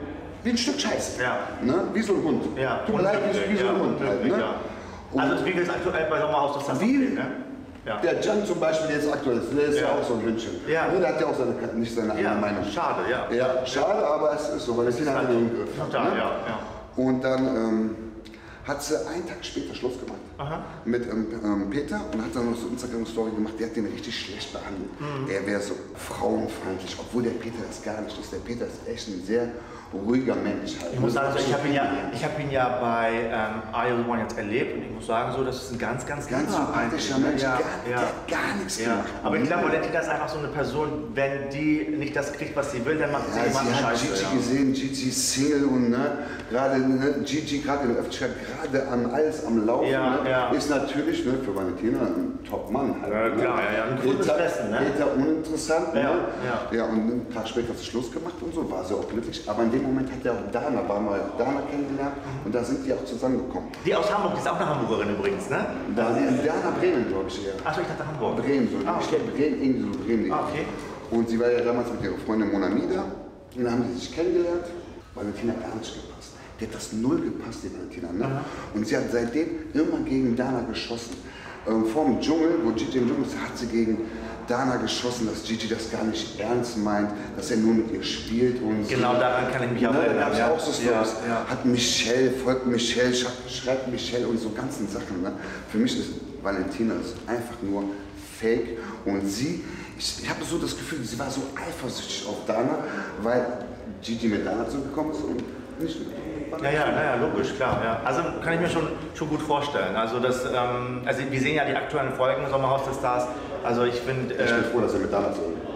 wie ein Stück Scheiße. Ja. Ne? Wie so ein Hund. Ja. Tut mir leid, wie, wie so ein ja, Hund halt. Ne? Ja. Also wie wir es aktuell bei Sommerhaus das Wie ne? Ja. Der Can zum Beispiel, der jetzt aktuell ist, der ist ja, Ja. auch so ein Hündchen. Ja. Ne? Der hat ja auch seine, nicht seine eigene Ja, Meinung. schade, ja. Ja, schade, aber es ist so, weil das Kind hat den Griff. Da, Ne? ja, ja. Und dann ähm, hat sie einen Tag später Schluss gemacht Aha. mit ähm, ähm, Peter und hat dann noch so Instagram-Story gemacht, der hat den richtig schlecht behandelt. Mhm. Er wäre so frauenfeindlich, obwohl der Peter das gar nicht ist. Der Peter ist echt ein sehr ruhiger Mensch. Halt. Ich muss sagen, so, ich habe ihn, ja, ich hab ihn ja bei ähm, Are You the One jetzt erlebt und ich muss sagen, so, das ist ein ganz, ganz Ganz lieber sympathischer eigentlich, Mensch, ne? gar, ja, der ja. hat gar nichts Ja. gemacht. Aber ich glaube, Valentina ist einfach so eine Person, wenn die nicht das kriegt, was sie will, dann macht sie Ja, jemanden sie hat Scheiße. Gigi Ja. gesehen, Gigi ist Single und ne, gerade ne, Gigi gerade in der Öffentlichkeit, gerade am alles am Laufen, Ja, ne, ja. ist natürlich ne, für Valentina ein Top-Mann. Halt, Ja, ne. klar, ja, ja, ein gutes Peter, Fressen, ne? Peter uninteressant, Ja, ne? ja. ja, und einen Tag später hat sie Schluss gemacht und so, war sie auch glücklich. Aber in dem Moment hat er auch Dana, war mal Dana kennengelernt und da sind die auch zusammengekommen. Die aus Hamburg, die ist auch eine Hamburgerin übrigens, ne? Da, Dana Bremen, glaube ich, eher. Achso, ich dachte Hamburg. Bremen, so. Ah, Ich okay. glaube, Bremen, irgendwie so Bremen. Ah, okay. Und sie war ja damals mit ihrer Freundin Monamida. Und dann haben sie sich kennengelernt. Valentina hat gar nicht gepasst. Die hat das null gepasst, die Valentina. Ne? Und sie hat seitdem immer gegen Dana geschossen. Ähm, vor dem Dschungel, wo Gigi im Dschungel ist, hat sie gegen Dana geschossen, dass Gigi das gar nicht ernst meint, dass er nur mit ihr spielt. Und Genau so. daran kann ich mich auch Ne, erinnern. da gab es ja. auch so Stories. Ja, ja. Hat Michelle, folgt Michelle, sch- schreibt Michelle und so ganzen Sachen. Ne? Für mich ist Valentina ist einfach nur fake und sie, ich, ich habe so das Gefühl, sie war so eifersüchtig auf Dana, weil Gigi mit Dana zugekommen ist und nicht mit Ja, ja, naja, logisch, klar. Ja. Also kann ich mir schon, schon gut vorstellen. Also, das, ähm, also wir sehen ja die aktuellen Folgen Sommerhaus der Stars. Also ich finde... Ich bin froh, dass er mit Dana zusammen ist.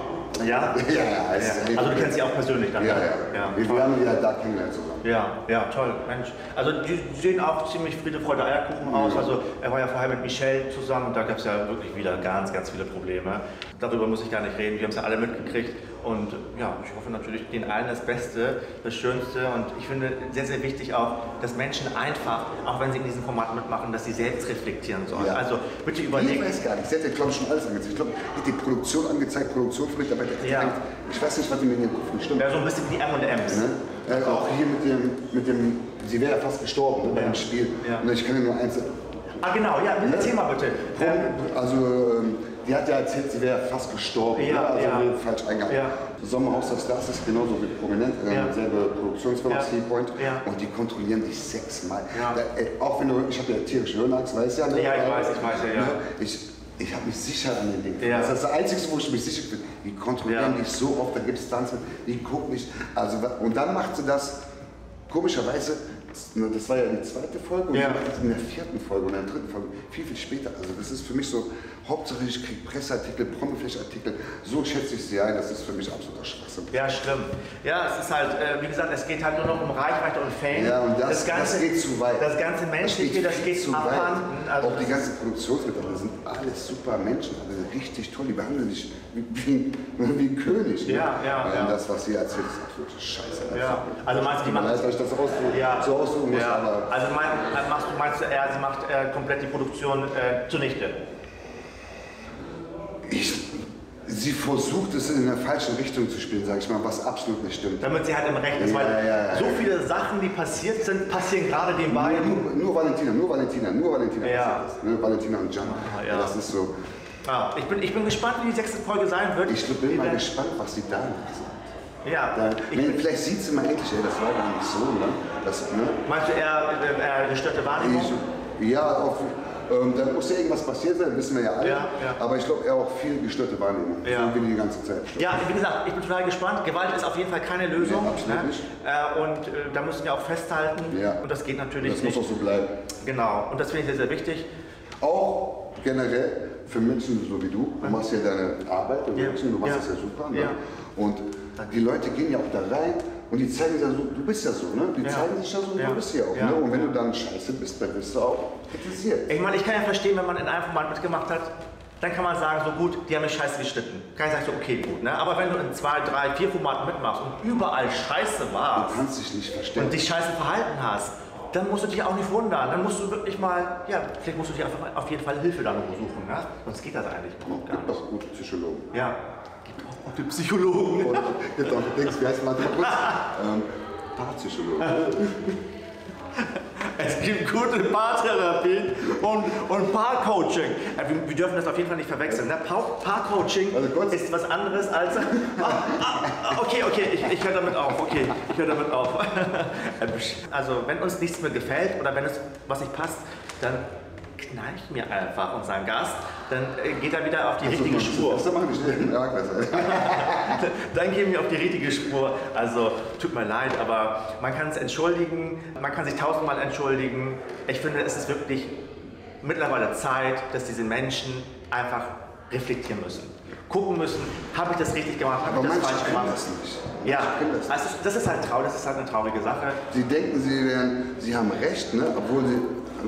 Ja? Ja, ja, es ist ja. Also du kennst sie auch persönlich dann? Ja, ne? ja. ja. Wir, wir haben ja da kennengelernt zusammen. Ja, ja, toll, Mensch. Also die sehen auch ziemlich Friede, Freude, Eierkuchen aus. Also er war ja vorher mit Michelle zusammen und da gab es ja wirklich wieder ganz, ganz viele Probleme. Darüber muss ich gar nicht reden, wir haben es ja alle mitgekriegt. Und ja, ich hoffe natürlich den allen das Beste, das Schönste. Und ich finde sehr, sehr wichtig auch, dass Menschen einfach, auch wenn sie in diesem Format mitmachen, dass sie selbst reflektieren sollen. Ja. Also bitte Ich überlegen. weiß gar nicht, sie hat ja glaube ich schon alles angezeigt. Ich glaube, die hat die Produktion angezeigt, Produktion für Mitarbeiter. Ja. Ich weiß nicht, was die mit ihren Kopf nicht stimmt. Ja, so ein bisschen wie die M und M's. Ne? Äh, auch hier mit dem, mit dem, sie wäre ja fast gestorben ne, bei Ja. dem Spiel. Ja. Und ich kann ja nur eins. Ah genau, ja, erzähl mal bitte. Ähm, Also, ähm, die hat ja erzählt, sie wäre fast gestorben. Ja, ne? Also ja. falsch eingehalten. Ja. Sommerhaus der Stars ist genauso wie Prominent, äh, Ja. selbe Produktionsfirma, Ja. Seapoint. Ja. Und die kontrollieren dich sechsmal. Ja. Da, äh, auch wenn du, ich habe ja tierische Höhenangst, weißt du ja. Ne? Ja, ich weiß, ich weiß, ja, ja. Ich, ich habe mich sicher an den Dingen. Ja. Das ist das Einzige, wo ich mich sicher bin. Die kontrollieren Ja. dich so oft, da gibt es Tanzen, die gucken nicht. Also, und dann macht sie das, komischerweise, das war ja die zweite Folge und Ja. sie macht das in der vierten Folge und in der dritten Folge, viel, viel später. Also das ist für mich so, Hauptsache ich kriege Presseartikel, Promiflächartikel, so schätze ich sie ein, das ist für mich absoluter Schwachsinn. Ja, stimmt. Ja, es ist halt, äh, wie gesagt, es geht halt nur noch um Reichweite und Fame. Ja, und das, das geht zu weit. Das ganze Menschliche, das geht, viel zu abhanden. weit. Also Auch die ganzen Produktionsmitarbeiter sind alles super Menschen, alle richtig toll, die behandeln dich wie, wie, wie ein König. Ne? Ja, ja, Und ja. Das, was sie erzählt, ist absolut scheiße. Ja, also meinst du, die Tut mir macht leid, dass ich das ausdrücken, ja, so ausdrücken muss, ja. aber Also mein, äh, machst du, meinst du, er, sie macht äh, komplett die Produktion äh, zunichte? ich, sie versucht es in der falschen Richtung zu spielen, sage ich mal, was absolut nicht stimmt. Damit sie halt im Recht ist, Ja, weil ja, ja, so ja. viele Sachen, die passiert sind, passieren gerade den beiden. Nur, nur Valentina, nur Valentina, nur Valentina. Ja. passiert das, ne? Valentina und Can. Ah, ja. Ja, das ist so. Ah, ich, bin, ich bin gespannt, wie die sechste Folge sein wird. Ich bin Die mal werden- gespannt, was sie da macht. Ja, Da, ich wenn, bin, vielleicht sieht sie mal endlich, ey, das war gar nicht so, ne? Das, ne? meinst du eher äh, äh, gestörte Wahrnehmung? Ich, ja, auf, ähm, da muss ja irgendwas passiert sein, wissen wir ja alle. Ja, ja. Aber ich glaube, er auch viel gestörte Wahrnehmung. Ja. So wie die ganze Zeit. Ja, wie gesagt, ich bin total gespannt. Gewalt ist auf jeden Fall keine Lösung. Nee, absolut nicht. Äh, und äh, da müssen wir auch festhalten. Ja. Und das geht natürlich Das nicht. muss auch so bleiben. Genau. Und das finde ich sehr, sehr wichtig. Auch generell für Menschen so wie du. Du machst ja deine Arbeit und Ja. Menschen, du machst Ja. das ja super. Ne? Ja. Und die Leute gehen ja auch da rein und die zeigen sich ja so, du bist ja so, ne? Die Ja. zeigen sich ja so, Ja. du bist ja auch. Ja. Ne? Und wenn du dann scheiße bist, dann wirst du auch kritisiert. Ich meine, ich kann ja verstehen, wenn man in einem Format mitgemacht hat, dann kann man sagen, so gut, die haben mich scheiße geschnitten. Kann ich sagen, so okay, gut. Ne? Aber wenn du in zwei, drei, vier Formaten mitmachst und überall scheiße Du warst kannst dich nicht verstehen. und dich scheiße verhalten hast, dann musst du dich auch nicht wundern. Dann musst du wirklich mal, ja, vielleicht musst du dir einfach auf jeden Fall Hilfe dann suchen. Ne? Sonst geht das eigentlich überhaupt gar Gibt nicht. auch gute Psychologen. Ja, gibt auch gute Psychologen. Und gibt auch Dings, wie heißt man kurz? ähm, Paarpsychologe. Es gibt gute Paartherapie und, und Paarcoaching. Äh, Wir, wir dürfen das auf jeden Fall nicht verwechseln. Ne? Pa- Paarcoaching Also ist was anderes als... Ah, ah, okay, okay, ich, ich höre damit auf. Okay, ich höre damit auf. Also, wenn uns nichts mehr gefällt oder wenn es was nicht passt, dann kneift mir einfach unseren Gast. Dann äh, geht er wieder auf die richtige Spur. Das mache ich nicht. Ja, Dann gehen wir auf die richtige Spur. Also, tut mir leid, aber man kann es entschuldigen, man kann sich tausendmal entschuldigen. Ich finde, es ist wirklich mittlerweile Zeit, dass diese Menschen einfach reflektieren müssen. Gucken müssen, habe ich das richtig gemacht, habe ich das falsch gemacht? Das nicht. Ja, Das also das ist halt traurig, das ist halt eine traurige Sache. Sie denken, sie wären, sie haben recht, ne? Obwohl sie...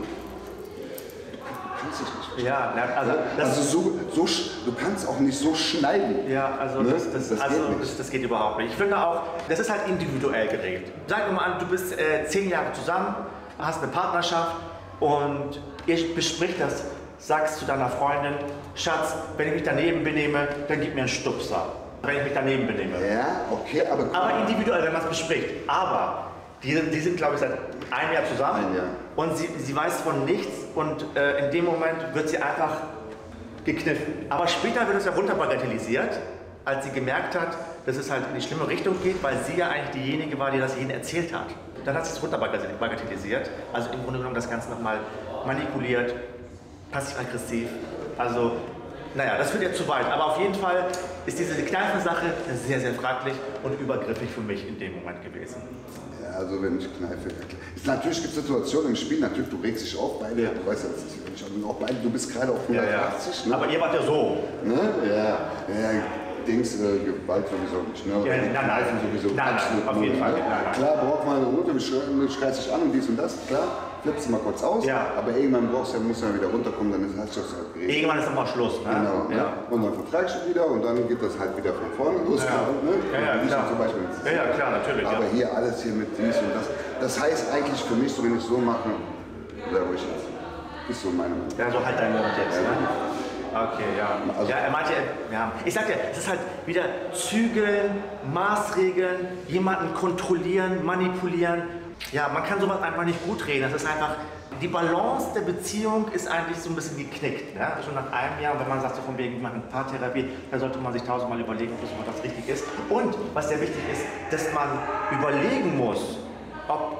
Du kannst dich nicht verstehen. Ja, na, also, das, Also so, so, sch- du kannst auch nicht so schneiden. ja, also, Ne? das, das, Das also geht nicht. das, das geht überhaupt nicht. Ich finde auch, das ist halt individuell geregelt. Sag mir mal an, du bist äh, zehn Jahre zusammen, hast eine Partnerschaft und ihr bespricht das, sagst zu deiner Freundin, Schatz, wenn ich mich daneben benehme, dann gib mir einen Stupser, wenn ich mich daneben benehme. Ja, okay, aber... Aber individuell, wenn man es bespricht. Aber die, die sind, glaube ich, seit einem Jahr zusammen Ein Jahr. und sie, sie weiß von nichts und äh, in dem Moment wird sie einfach gekniffen. Aber später wird es ja runterbagatellisiert, als sie gemerkt hat, dass es halt in die schlimme Richtung geht, weil sie ja eigentlich diejenige war, die das jedem erzählt hat. Dann hat sie es runterbagatellisiert, also im Grunde genommen das Ganze nochmal manipuliert, passiv-aggressiv. Also, naja, das führt ja zu weit. Aber auf jeden Fall ist diese Kneifen-Sache sehr, sehr fraglich und übergriffig für mich in dem Moment gewesen. Ja, also wenn ich kneife. Ist, natürlich gibt es Situationen im Spiel, natürlich, du regst dich auf, beide, Ja. du weißt ja, das ist nicht, also auch beide, du bist gerade auf Ja, ja. hundertachtzig, ne? Aber ihr wart ja so. Ne? Ja, ja, Dings, äh, Gewalt sowieso nicht, ne? Ja, nein, nein. Kneifen sowieso Nein, nein, absolut auf null, jeden Fall, ne? nein, nein. Klar braucht man eine Minute, du schreist dich an und dies und das, klar, flippst du mal kurz aus, Ja. aber irgendwann brauchst du, musst du ja wieder runterkommen, dann ist, hast du das halt geregelt. Irgendwann ist nochmal Schluss. Ne? Genau, ne? Ja. Und dann vertragst du wieder und dann geht das halt wieder von vorne los. Ja. Ne? Ja, ja, Nicht klar. Zum Beispiel. Ja, ja, klar, natürlich. Aber Ja. hier alles hier mit dies und das. Das heißt eigentlich für mich, so wenn ich so mache, sehr ruhig jetzt. Ist so meine Meinung. Ja, so halt dein Mund jetzt. Ja. Ne? Okay, ja. Also- ja, er meinte, ja. Ich sag dir, es ist halt wieder Zügeln, Maßregeln, jemanden kontrollieren, manipulieren. Ja, man kann sowas einfach nicht gut reden. Das ist einfach, die Balance der Beziehung ist eigentlich so ein bisschen geknickt. Ne? Schon nach einem Jahr, wenn man sagt, so von wegen, wir machen Paartherapie, da sollte man sich tausendmal überlegen, ob das überhaupt richtig ist. Und was sehr wichtig ist, dass man überlegen muss, ob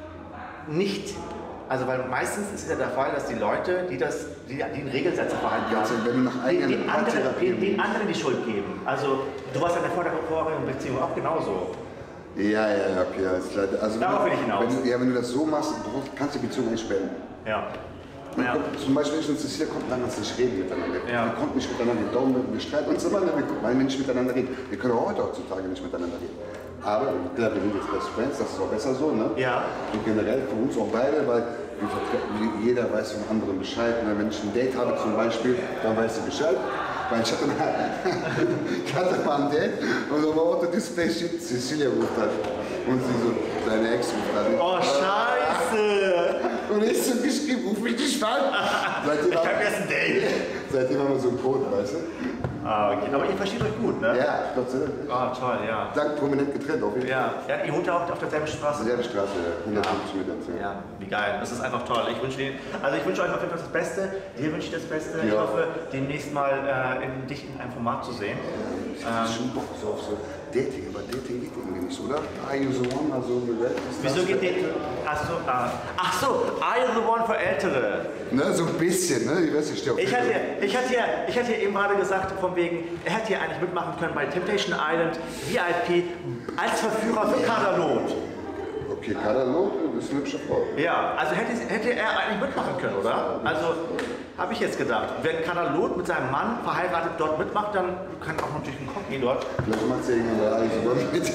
nicht, also weil meistens ist es ja der Fall, dass die Leute, die das, die, die einen Regelsetzerverhalten Also haben, wenn du nach den, eigenen den, anderen, Paartherapie den, den anderen die Schuld geben. Also du warst ja in der vor- vorherigen Beziehung auch genauso. Ja, ja, ja, okay, alles klar. Also, Darauf wenn, will ich hinaus. Wenn, du- ja, wenn du das so machst, brauchst- kannst du die Beziehung eigentlich beenden. Ja. Wir Ja. konnten- Zum Beispiel, ich und Cecilia konnten damals nicht reden miteinander. Ja. Wir konnten nicht miteinander reden. Darum, wir streiten uns immer, ne? wir, weil wir nicht miteinander reden. Wir können auch heute heutzutage nicht miteinander reden. Aber klar, wir sind jetzt Best Friends, das ist auch besser so. Ne? Ja. Und generell für uns auch beide, weil wir vertre- jeder weiß vom anderen Bescheid. Ne? Wenn ich ein Date habe zum Beispiel, dann weiß sie Bescheid. Weil ich hatte, mal, ich hatte mal ein Date und auf dem Autodisplay steht, Cecilia ruft an. Und sie so, deine Ex ruft an. Oh, scheiße! Und ich so geschrieben, ruf mich nicht an. Seitdem Ich haben- hab jetzt ein Date. Seitdem haben wir so einen Code, weißt du? Ah, okay. Aber ihr versteht euch gut, ne? Ja, Gott sei Dank. Ah, toll, ja. Dank prominent getrennt, auf jeden Fall. Ja, ja, ihr wohnt ja auch auf derselben Straße. Selbe Straße, ja. hundertfünfzig Meter entfernt. Ja, wie geil. Das ist einfach toll. Ich wünsche Ihnen, also ich wünsche euch auf jeden Fall das Beste. Dir wünsche ich das Beste. Ich Ja. hoffe, demnächst mal äh, in, dich in einem Format zu sehen. Ich hab schon Bock so auf so Dating, aber Dating geht irgendwie nicht, oder? Are you the one? Also, Wieso geht der? Ach so, ah. Ach so, are you the one für Ältere? Ne, so ein bisschen, ne? Ich weiß nicht, ich Ich hatte, ich hatte, ja, ich hatte ja eben gerade gesagt, von wegen, er hätte ja eigentlich mitmachen können bei Temptation Island, V I P, als Verführer für Kaderlot. Okay, Kadalo ist eine hübsche Frau. Ja, also hätte, hätte er eigentlich mitmachen können, oder? Also, habe ich jetzt gedacht. Wenn Kaderlot mit seinem Mann verheiratet dort mitmacht, dann kann auch natürlich ein Koch gehen dort. Vielleicht macht sie irgendwann mal alles über mit.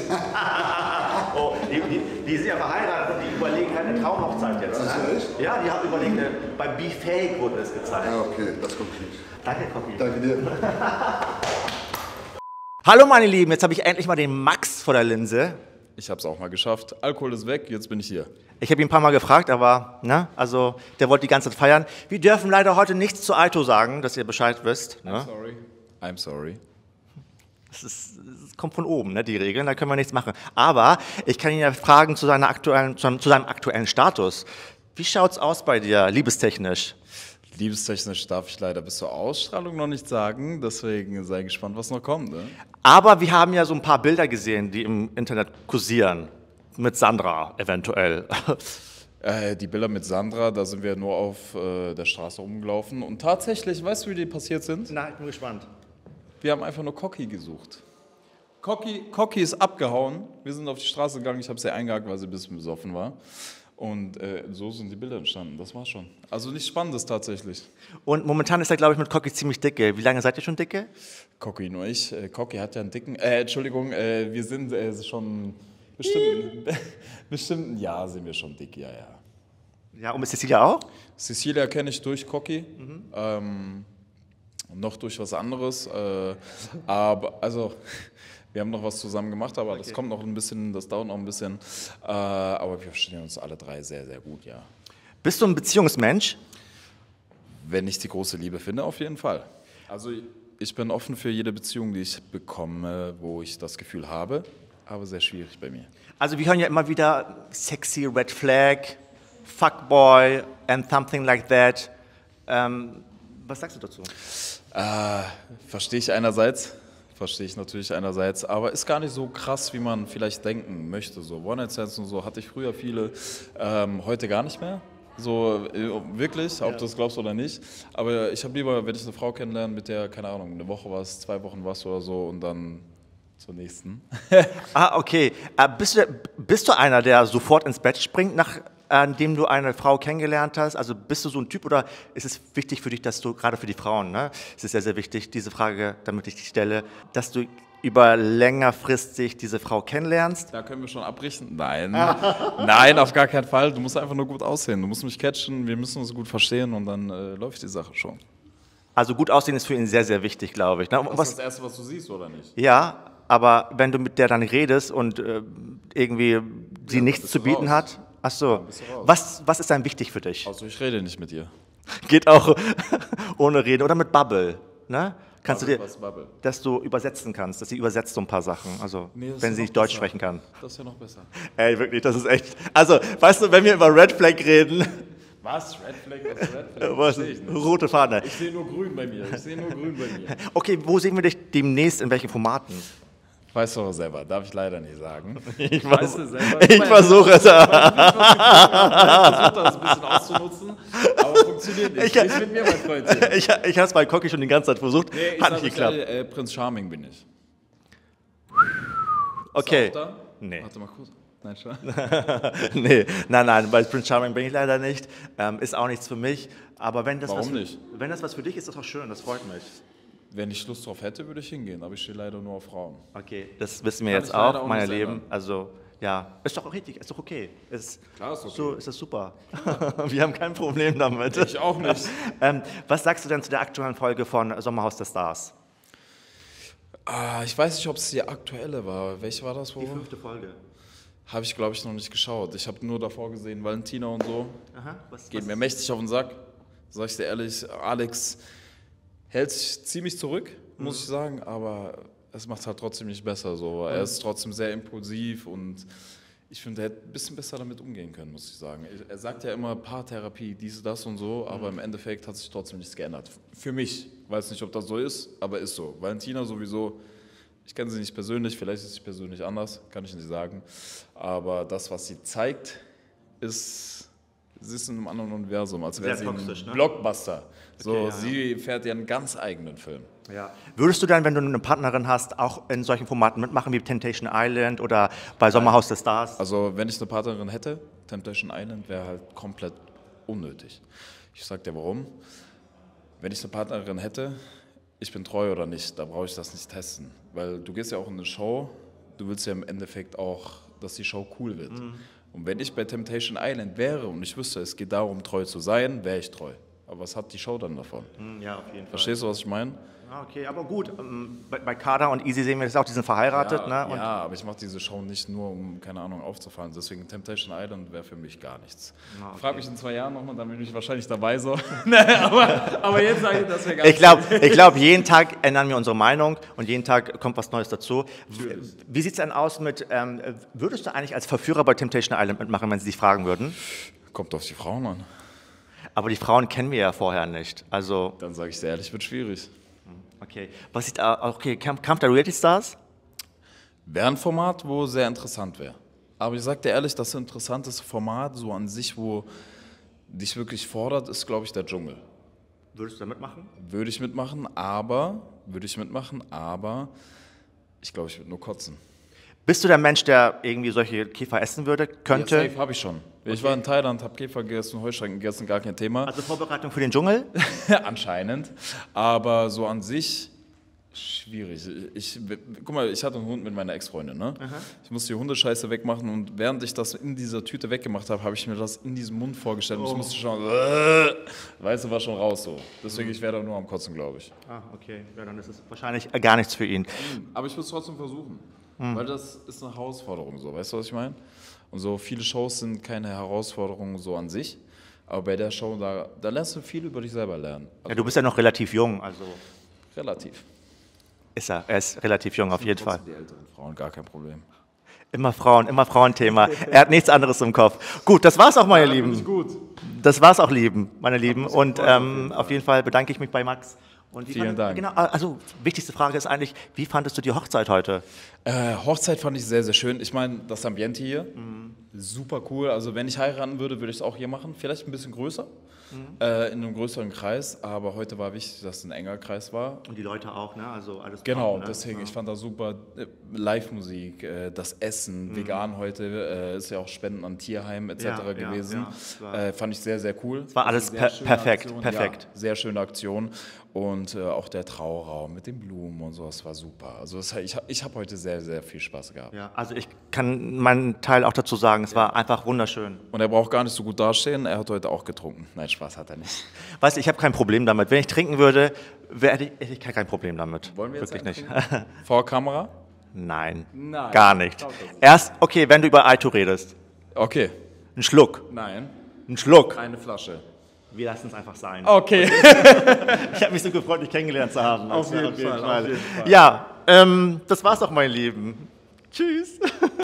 Oh, die, die, die sind ja verheiratet und die überlegen halt eine Traumhochzeit jetzt. Ach so, Ne? echt? Ja, die haben überlegt, eine- bei Be Fake wurde es gezeigt. Ja, okay, das kommt nicht. Danke, Kochi. Danke dir. Hallo meine Lieben, jetzt habe ich endlich mal den Max vor der Linse. Ich habe es auch mal geschafft. Alkohol ist weg, jetzt bin ich hier. Ich habe ihn ein paar Mal gefragt, aber ne, also der wollte die ganze Zeit feiern. Wir dürfen leider heute nichts zu Aito sagen, dass ihr Bescheid wisst. Ne? Sorry. I'm sorry. Das, ist, das kommt von oben, ne, die Regeln, da können wir nichts machen. Aber ich kann ihn ja fragen zu, seiner aktuellen, zu, seinem, zu seinem aktuellen Status. Wie schaut's aus bei dir, liebestechnisch? Liebestechnisch darf ich leider bis zur Ausstrahlung noch nicht sagen, deswegen sei gespannt, was noch kommt. Ne? Aber wir haben ja so ein paar Bilder gesehen, die im Internet kursieren. Mit Sandra eventuell. Äh, die Bilder mit Sandra, da sind wir nur auf äh, der Straße rumgelaufen. Und tatsächlich, weißt du, wie die passiert sind? Na, ich bin gespannt. Wir haben einfach nur Cocky gesucht. Cocky, Cocky ist abgehauen. Wir sind auf die Straße gegangen, ich habe sie eingehakt, weil sie ein bisschen besoffen war. Und äh, so sind die Bilder entstanden, das war's schon. Also nichts Spannendes tatsächlich. Und momentan ist er, glaube ich, mit Cocky ziemlich dicke. Wie lange seid ihr schon dicke? Cocky nur ich. Äh, Cocky hat ja einen dicken, äh, Entschuldigung, äh, wir sind äh, schon bestimmt, bestimmt ein Jahr sind wir schon dick, ja, ja. Ja, und mit Cecilia auch? Cecilia kenne ich durch Cocky, mhm. ähm, noch durch was anderes, äh, aber also wir haben noch was zusammen gemacht, aber okay. Das kommt noch ein bisschen, das dauert noch ein bisschen, äh, aber wir verstehen uns alle drei sehr, sehr gut, ja. Bist du ein Beziehungsmensch? Wenn ich die große Liebe finde, auf jeden Fall. Also ich bin offen für jede Beziehung, die ich bekomme, wo ich das Gefühl habe, aber sehr schwierig bei mir. Also wir hören ja immer wieder sexy Red Flag, Fuckboy and something like that. Ähm, was sagst du dazu? Äh, verstehe ich einerseits, verstehe ich natürlich einerseits, aber ist gar nicht so krass, wie man vielleicht denken möchte. So One-Night-Stands und so hatte ich früher viele, ähm, heute gar nicht mehr. So wirklich, ob ja. du das glaubst oder nicht. Aber ich habe lieber, wenn ich eine Frau kennenlerne, mit der, keine Ahnung, eine Woche was, zwei Wochen was oder so und dann zur nächsten. Ah, okay. Äh, bist, du, bist du einer, der sofort ins Bett springt, nachdem du eine Frau kennengelernt hast? Also bist du so ein Typ oder ist es wichtig für dich, dass du, gerade für die Frauen, ne, es ist sehr, sehr wichtig, diese Frage, damit ich dich stelle, dass du über längerfristig diese Frau kennenlernst? Da können wir schon abrichten. Nein, nein, auf gar keinen Fall. Du musst einfach nur gut aussehen. Du musst mich catchen, wir müssen uns gut verstehen und dann äh, läuft die Sache schon. Also gut aussehen ist für ihn sehr, sehr wichtig, glaube ich. Ne? Das was, ist das Erste, was du siehst, oder nicht? Ja, aber wenn du mit der dann redest und äh, irgendwie sie ja, nichts zu bieten raus. hat, ach so, was, was ist dann wichtig für dich? Also ich rede nicht mit ihr. Geht auch ohne Reden oder mit Bubble, ne? Kannst Bubble, du dir, was Bubble? Dass du übersetzen kannst, dass sie übersetzt so ein paar Sachen, also nee, wenn sie nicht Deutsch besser. sprechen kann. Das ist ja noch besser. Ey, wirklich, das ist echt, also, weißt du, wenn wir über Red Flag reden. Was? Red Flag? Was ist Red Flag? Was? Ich rote Fahne. Ich sehe nur grün bei mir, ich sehe nur grün bei mir. Okay, wo sehen wir dich demnäst, in welchen Formaten? Weißt du aber selber, darf ich leider nicht sagen. Ich, weiß, du selber, ich versuche es. Ich versuche das ein bisschen auszunutzen, aber funktioniert nicht. Ich, nicht mit mir, mein Freundchen. Ich, ich habe es bei Cocky schon die ganze Zeit versucht, nee, hat nicht geklappt. Ja, äh, Prinz Charming bin ich. Okay. Ist er auch da? Nee. Warte mal kurz. Nein, schon. nee, nein, nein, bei Prince Charming bin ich leider nicht. Ähm, ist auch nichts für mich. Aber wenn das, Warum was für, nicht? wenn das was für dich ist, ist das auch schön, das freut mich. Wenn ich Lust drauf hätte, würde ich hingehen, aber ich stehe leider nur auf Frauen. Okay, das wissen wir Kann jetzt auch, meine Lieben. Also, ja, ist doch richtig, ist doch okay. Ist, Klar, ist okay. So ist das super. Wir haben kein Problem damit. Ich auch nicht. ähm, was sagst du denn zu der aktuellen Folge von Sommerhaus der Stars? Ah, ich weiß nicht, ob es die aktuelle war. Welche war das wohl? Die fünfte Folge. Habe ich, glaube ich, noch nicht geschaut. Ich habe nur davor gesehen, Valentina und so. Aha, was, Geht was? mir mächtig auf den Sack. Sag ich dir ehrlich, Alex hält sich ziemlich zurück, muss mhm. ich sagen, aber es macht halt trotzdem nicht besser. So. Er ist trotzdem sehr impulsiv und ich finde, er hätte ein bisschen besser damit umgehen können, muss ich sagen. Er sagt ja immer Paartherapie, dies, das und so, mhm. aber im Endeffekt hat sich trotzdem nichts geändert. Für mich. Ich weiß nicht, ob das so ist, aber ist so. Valentina sowieso. Ich kenne sie nicht persönlich, vielleicht ist sie persönlich anders, kann ich nicht sagen. Aber das, was sie zeigt, ist, sie ist in einem anderen Universum, als wäre sie ein ne? Blockbuster. So, okay, ja, sie ja. fährt ja einen ganz eigenen Film. Ja. Würdest du dann, wenn du eine Partnerin hast, auch in solchen Formaten mitmachen wie Temptation Island oder bei Sommerhaus der Stars? Also wenn ich eine Partnerin hätte, Temptation Island wäre halt komplett unnötig. Ich sag dir warum. Wenn ich eine Partnerin hätte, ich bin treu oder nicht, da brauche ich das nicht testen. Weil du gehst ja auch in eine Show, du willst ja im Endeffekt auch, dass die Show cool wird. Mhm. Und wenn ich bei Temptation Island wäre und ich wüsste, es geht darum, treu zu sein, wäre ich treu. Aber was hat die Show dann davon? Ja, auf jeden Fall. Verstehst du, was ich meine? Ah, okay, aber gut. Bei, bei Kader und Easy sehen wir das auch, die sind verheiratet. Ja, ne? Und ja, aber ich mache diese Show nicht nur, um, keine Ahnung, aufzufallen. Deswegen Temptation Island wäre für mich gar nichts. Ah, okay. Frag mich in zwei Jahren nochmal, dann bin ich wahrscheinlich dabei so. aber, aber jetzt sage ich, das wäre gar Ich glaube, ich glaub, jeden Tag ändern wir unsere Meinung und jeden Tag kommt was Neues dazu. Wie sieht es denn aus mit, ähm, würdest du eigentlich als Verführer bei Temptation Island mitmachen, wenn sie dich fragen würden? Kommt auf die Frauen an. Aber die Frauen kennen wir ja vorher nicht. Also Dann sage ich sehr ehrlich, wird schwierig. okay. Was sieht, okay, Kampf, Kampf der Reality Stars? Wäre ein Format, wo sehr interessant wäre. Aber ich sage dir ehrlich, das interessanteste Format so an sich, wo dich wirklich fordert, ist, glaube ich, der Dschungel. Würdest du da mitmachen? Würde ich mitmachen, aber, würde ich mitmachen, aber ich glaube, ich würde nur kotzen. Bist du der Mensch, der irgendwie solche Käfer essen würde, könnte? Ja, safe habe ich schon. Ich war in Thailand, habe Käfer gegessen, Heuschrecken gegessen, gar kein Thema. Also Vorbereitung für den Dschungel? Anscheinend. Aber so an sich schwierig. Ich, guck mal, ich hatte einen Hund mit meiner Ex-Freundin. Ne? Ich musste die Hundescheiße wegmachen und während ich das in dieser Tüte weggemacht habe, habe ich mir das in diesem Mund vorgestellt. Und ich musste schon, äh, weißt du, war schon raus so. Deswegen, ich wäre da nur am Kotzen, glaube ich. Ah, okay. Ja, dann ist es wahrscheinlich gar nichts für ihn. Aber ich würde es trotzdem versuchen. Weil das ist eine Herausforderung, so, weißt du, was ich meine? Und so viele Shows sind keine Herausforderung so an sich, aber bei der Show, da, da lernst du viel über dich selber lernen. Also Ja, du bist ja noch relativ jung, also relativ. ist er. Er ist relativ jung, auf jeden Fall. Die älteren Frauen, gar kein Problem. Immer Frauen, immer Frauenthema. Er hat nichts anderes im Kopf. Gut, das war's auch, meine Ja, Lieben. finde ich gut. Das war's auch, lieben, meine Lieben. Und ähm, auf jeden Fall bedanke ich mich bei Max. Und wie Vielen fand, Dank. Genau, also wichtigste Frage ist eigentlich, wie fandest du die Hochzeit heute? Äh, Hochzeit fand ich sehr, sehr schön. Ich meine, das Ambiente hier, super cool. Also wenn ich heiraten würde, würde ich es auch hier machen. Vielleicht ein bisschen größer, äh, in einem größeren Kreis. Aber heute war wichtig, dass es ein enger Kreis war. Und die Leute auch, ne? Also alles Genau, braun, ne? deswegen, Ja. ich fand das super. Äh, Live-Musik, äh, das Essen, vegan heute, äh, ist ja auch Spenden an Tierheim et cetera Ja, ja, gewesen. ja, es war- äh, fand ich sehr, sehr cool. Es war alles Sehr per- schöne perfekt, Aktion. perfekt. Ja, sehr schöne Aktion. Und äh, auch der Trauraum mit den Blumen und so, das war super. Also das, ich, ich habe heute sehr, sehr viel Spaß gehabt. Ja, also ich kann meinen Teil auch dazu sagen, es war einfach wunderschön. Und er braucht gar nicht so gut dastehen, er hat heute auch getrunken. Nein, Spaß hat er nicht. Weißt du, ich habe kein Problem damit. Wenn ich trinken würde, wär- hätte ich, hätte ich kein Problem damit. Wollen wir jetzt Wirklich nicht. einen Vor Kamera? Nein, Nein. gar nicht. Ich glaub das nicht. Erst, okay, wenn du über Aito redest. Okay. Ein Schluck, Nein. ein Schluck. Eine Flasche. Wir lassen es einfach sein. Okay. Ich habe mich so gefreut, dich kennengelernt zu haben. Auf Also, jeden Fall, auf jeden Fall. Ja, ähm, das war's doch, meine Lieben. Tschüss.